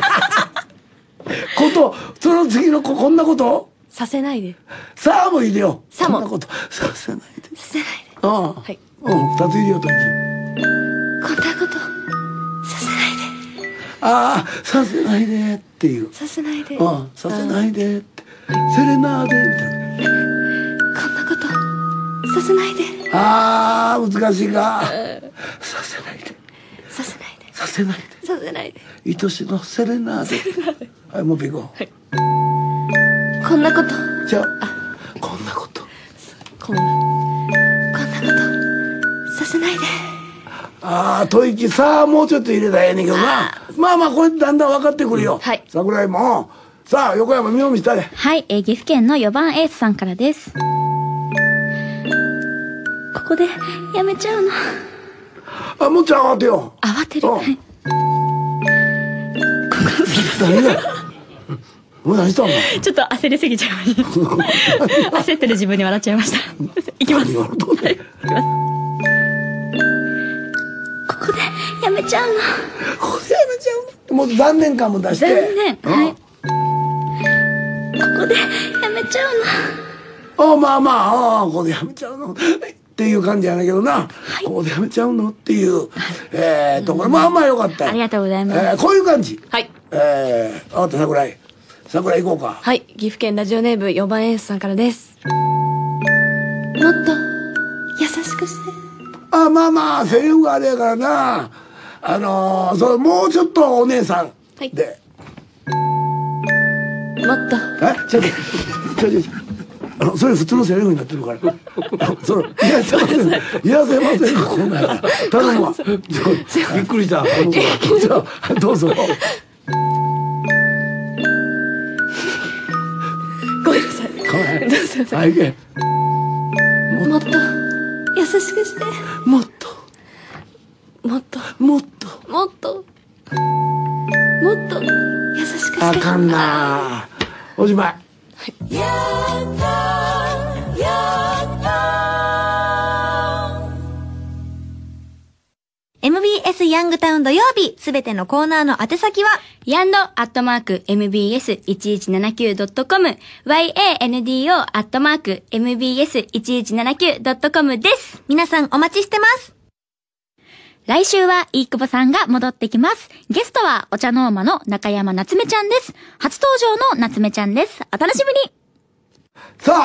Speaker 1: ことその次のここんなこと
Speaker 4: させないで。
Speaker 1: さあも入れよう。
Speaker 4: さも
Speaker 1: こんなことさせないで。
Speaker 4: させないで。
Speaker 1: ああ、
Speaker 4: はい。
Speaker 1: うん、二つ入れようとき。
Speaker 4: こんなことさせないで。
Speaker 1: ああ、させないでっていう。
Speaker 4: させないで。
Speaker 1: ああ、させないでって。セレナーデみたいな。
Speaker 4: こんなことさせないで。
Speaker 1: ああ、難しいか。させないで。
Speaker 4: させないで。
Speaker 1: させないで。
Speaker 4: させないで。
Speaker 1: 愛しのセレナーデ。はい、もう一個行こう。はい。
Speaker 4: こんなこと。
Speaker 1: じゃあ、こんなこと。
Speaker 4: こんな。こんなことさせないで。
Speaker 1: ああ、吐息さあもうちょっと入れたらええねんけどな。まあまあこれだんだん分かってくるよ。
Speaker 4: はい。
Speaker 1: 桜井も。さあ、横山みおみしたで。
Speaker 3: はい、えー岐阜県のよばんエースさんからです。ここでやめちゃうの。
Speaker 1: あ、もうちょっと慌てよう。
Speaker 3: 慌てる。はい。
Speaker 1: 何がもう何したんの。
Speaker 3: ちょっと焦りすぎちゃいました。焦ってる自分に笑っちゃいました。いきます。はい、いきます。ここでやめちゃうの。
Speaker 1: ここでやめちゃうの。もう残念感も出して。
Speaker 3: 残念。はい。ここでやめちゃうの。
Speaker 1: あ、まあまあ、ああ、ここでやめちゃうの。っていう感じやねんけどな、はい、ここでやめちゃうのっていう、えー、ところ、まあまあよかったよ。
Speaker 3: ありがとうございます。
Speaker 1: えー、こういう感じ。
Speaker 4: はい。
Speaker 1: えー、あと桜井。桜井行こうか。
Speaker 4: はい。岐阜県ラジオネームよばんエースさんからです。もっと優しくして。
Speaker 1: あ、まあまあ、セリフがあれやからな。あのー、そう、もうちょっとお姉さんで。
Speaker 4: はい、もっと。
Speaker 1: え、ちょっと、ちょちょちょ。あのそれ普通のセリフになってるから。そのいやせません。いやせません。こんなんやから。頼むわ。
Speaker 2: びっくりした。
Speaker 1: じゃあどうぞ。
Speaker 4: ごめんなさい。
Speaker 1: ごめん。どうぞ。はい、行け。
Speaker 4: もっと優しくして。
Speaker 1: もっと。
Speaker 4: もっと。
Speaker 1: もっと。
Speaker 4: もっと。もっと優しくして。
Speaker 1: あかんな。おしまい。
Speaker 5: やったやった エムビーエス ヤングタウン土曜日、すべてのコーナーの宛先は
Speaker 3: ヤンドアットマーク エムビーエスいちいちななきゅうドットコム ヤンド アットマーク エムビーエスいちいちななきゅうドットコム です。
Speaker 5: 皆さんお待ちしてます。
Speaker 3: 来週は飯久保さんが戻ってきます。ゲストはお茶の間の中山夏目ちゃんです。初登場の夏目ちゃんです。お楽しみに。
Speaker 1: さ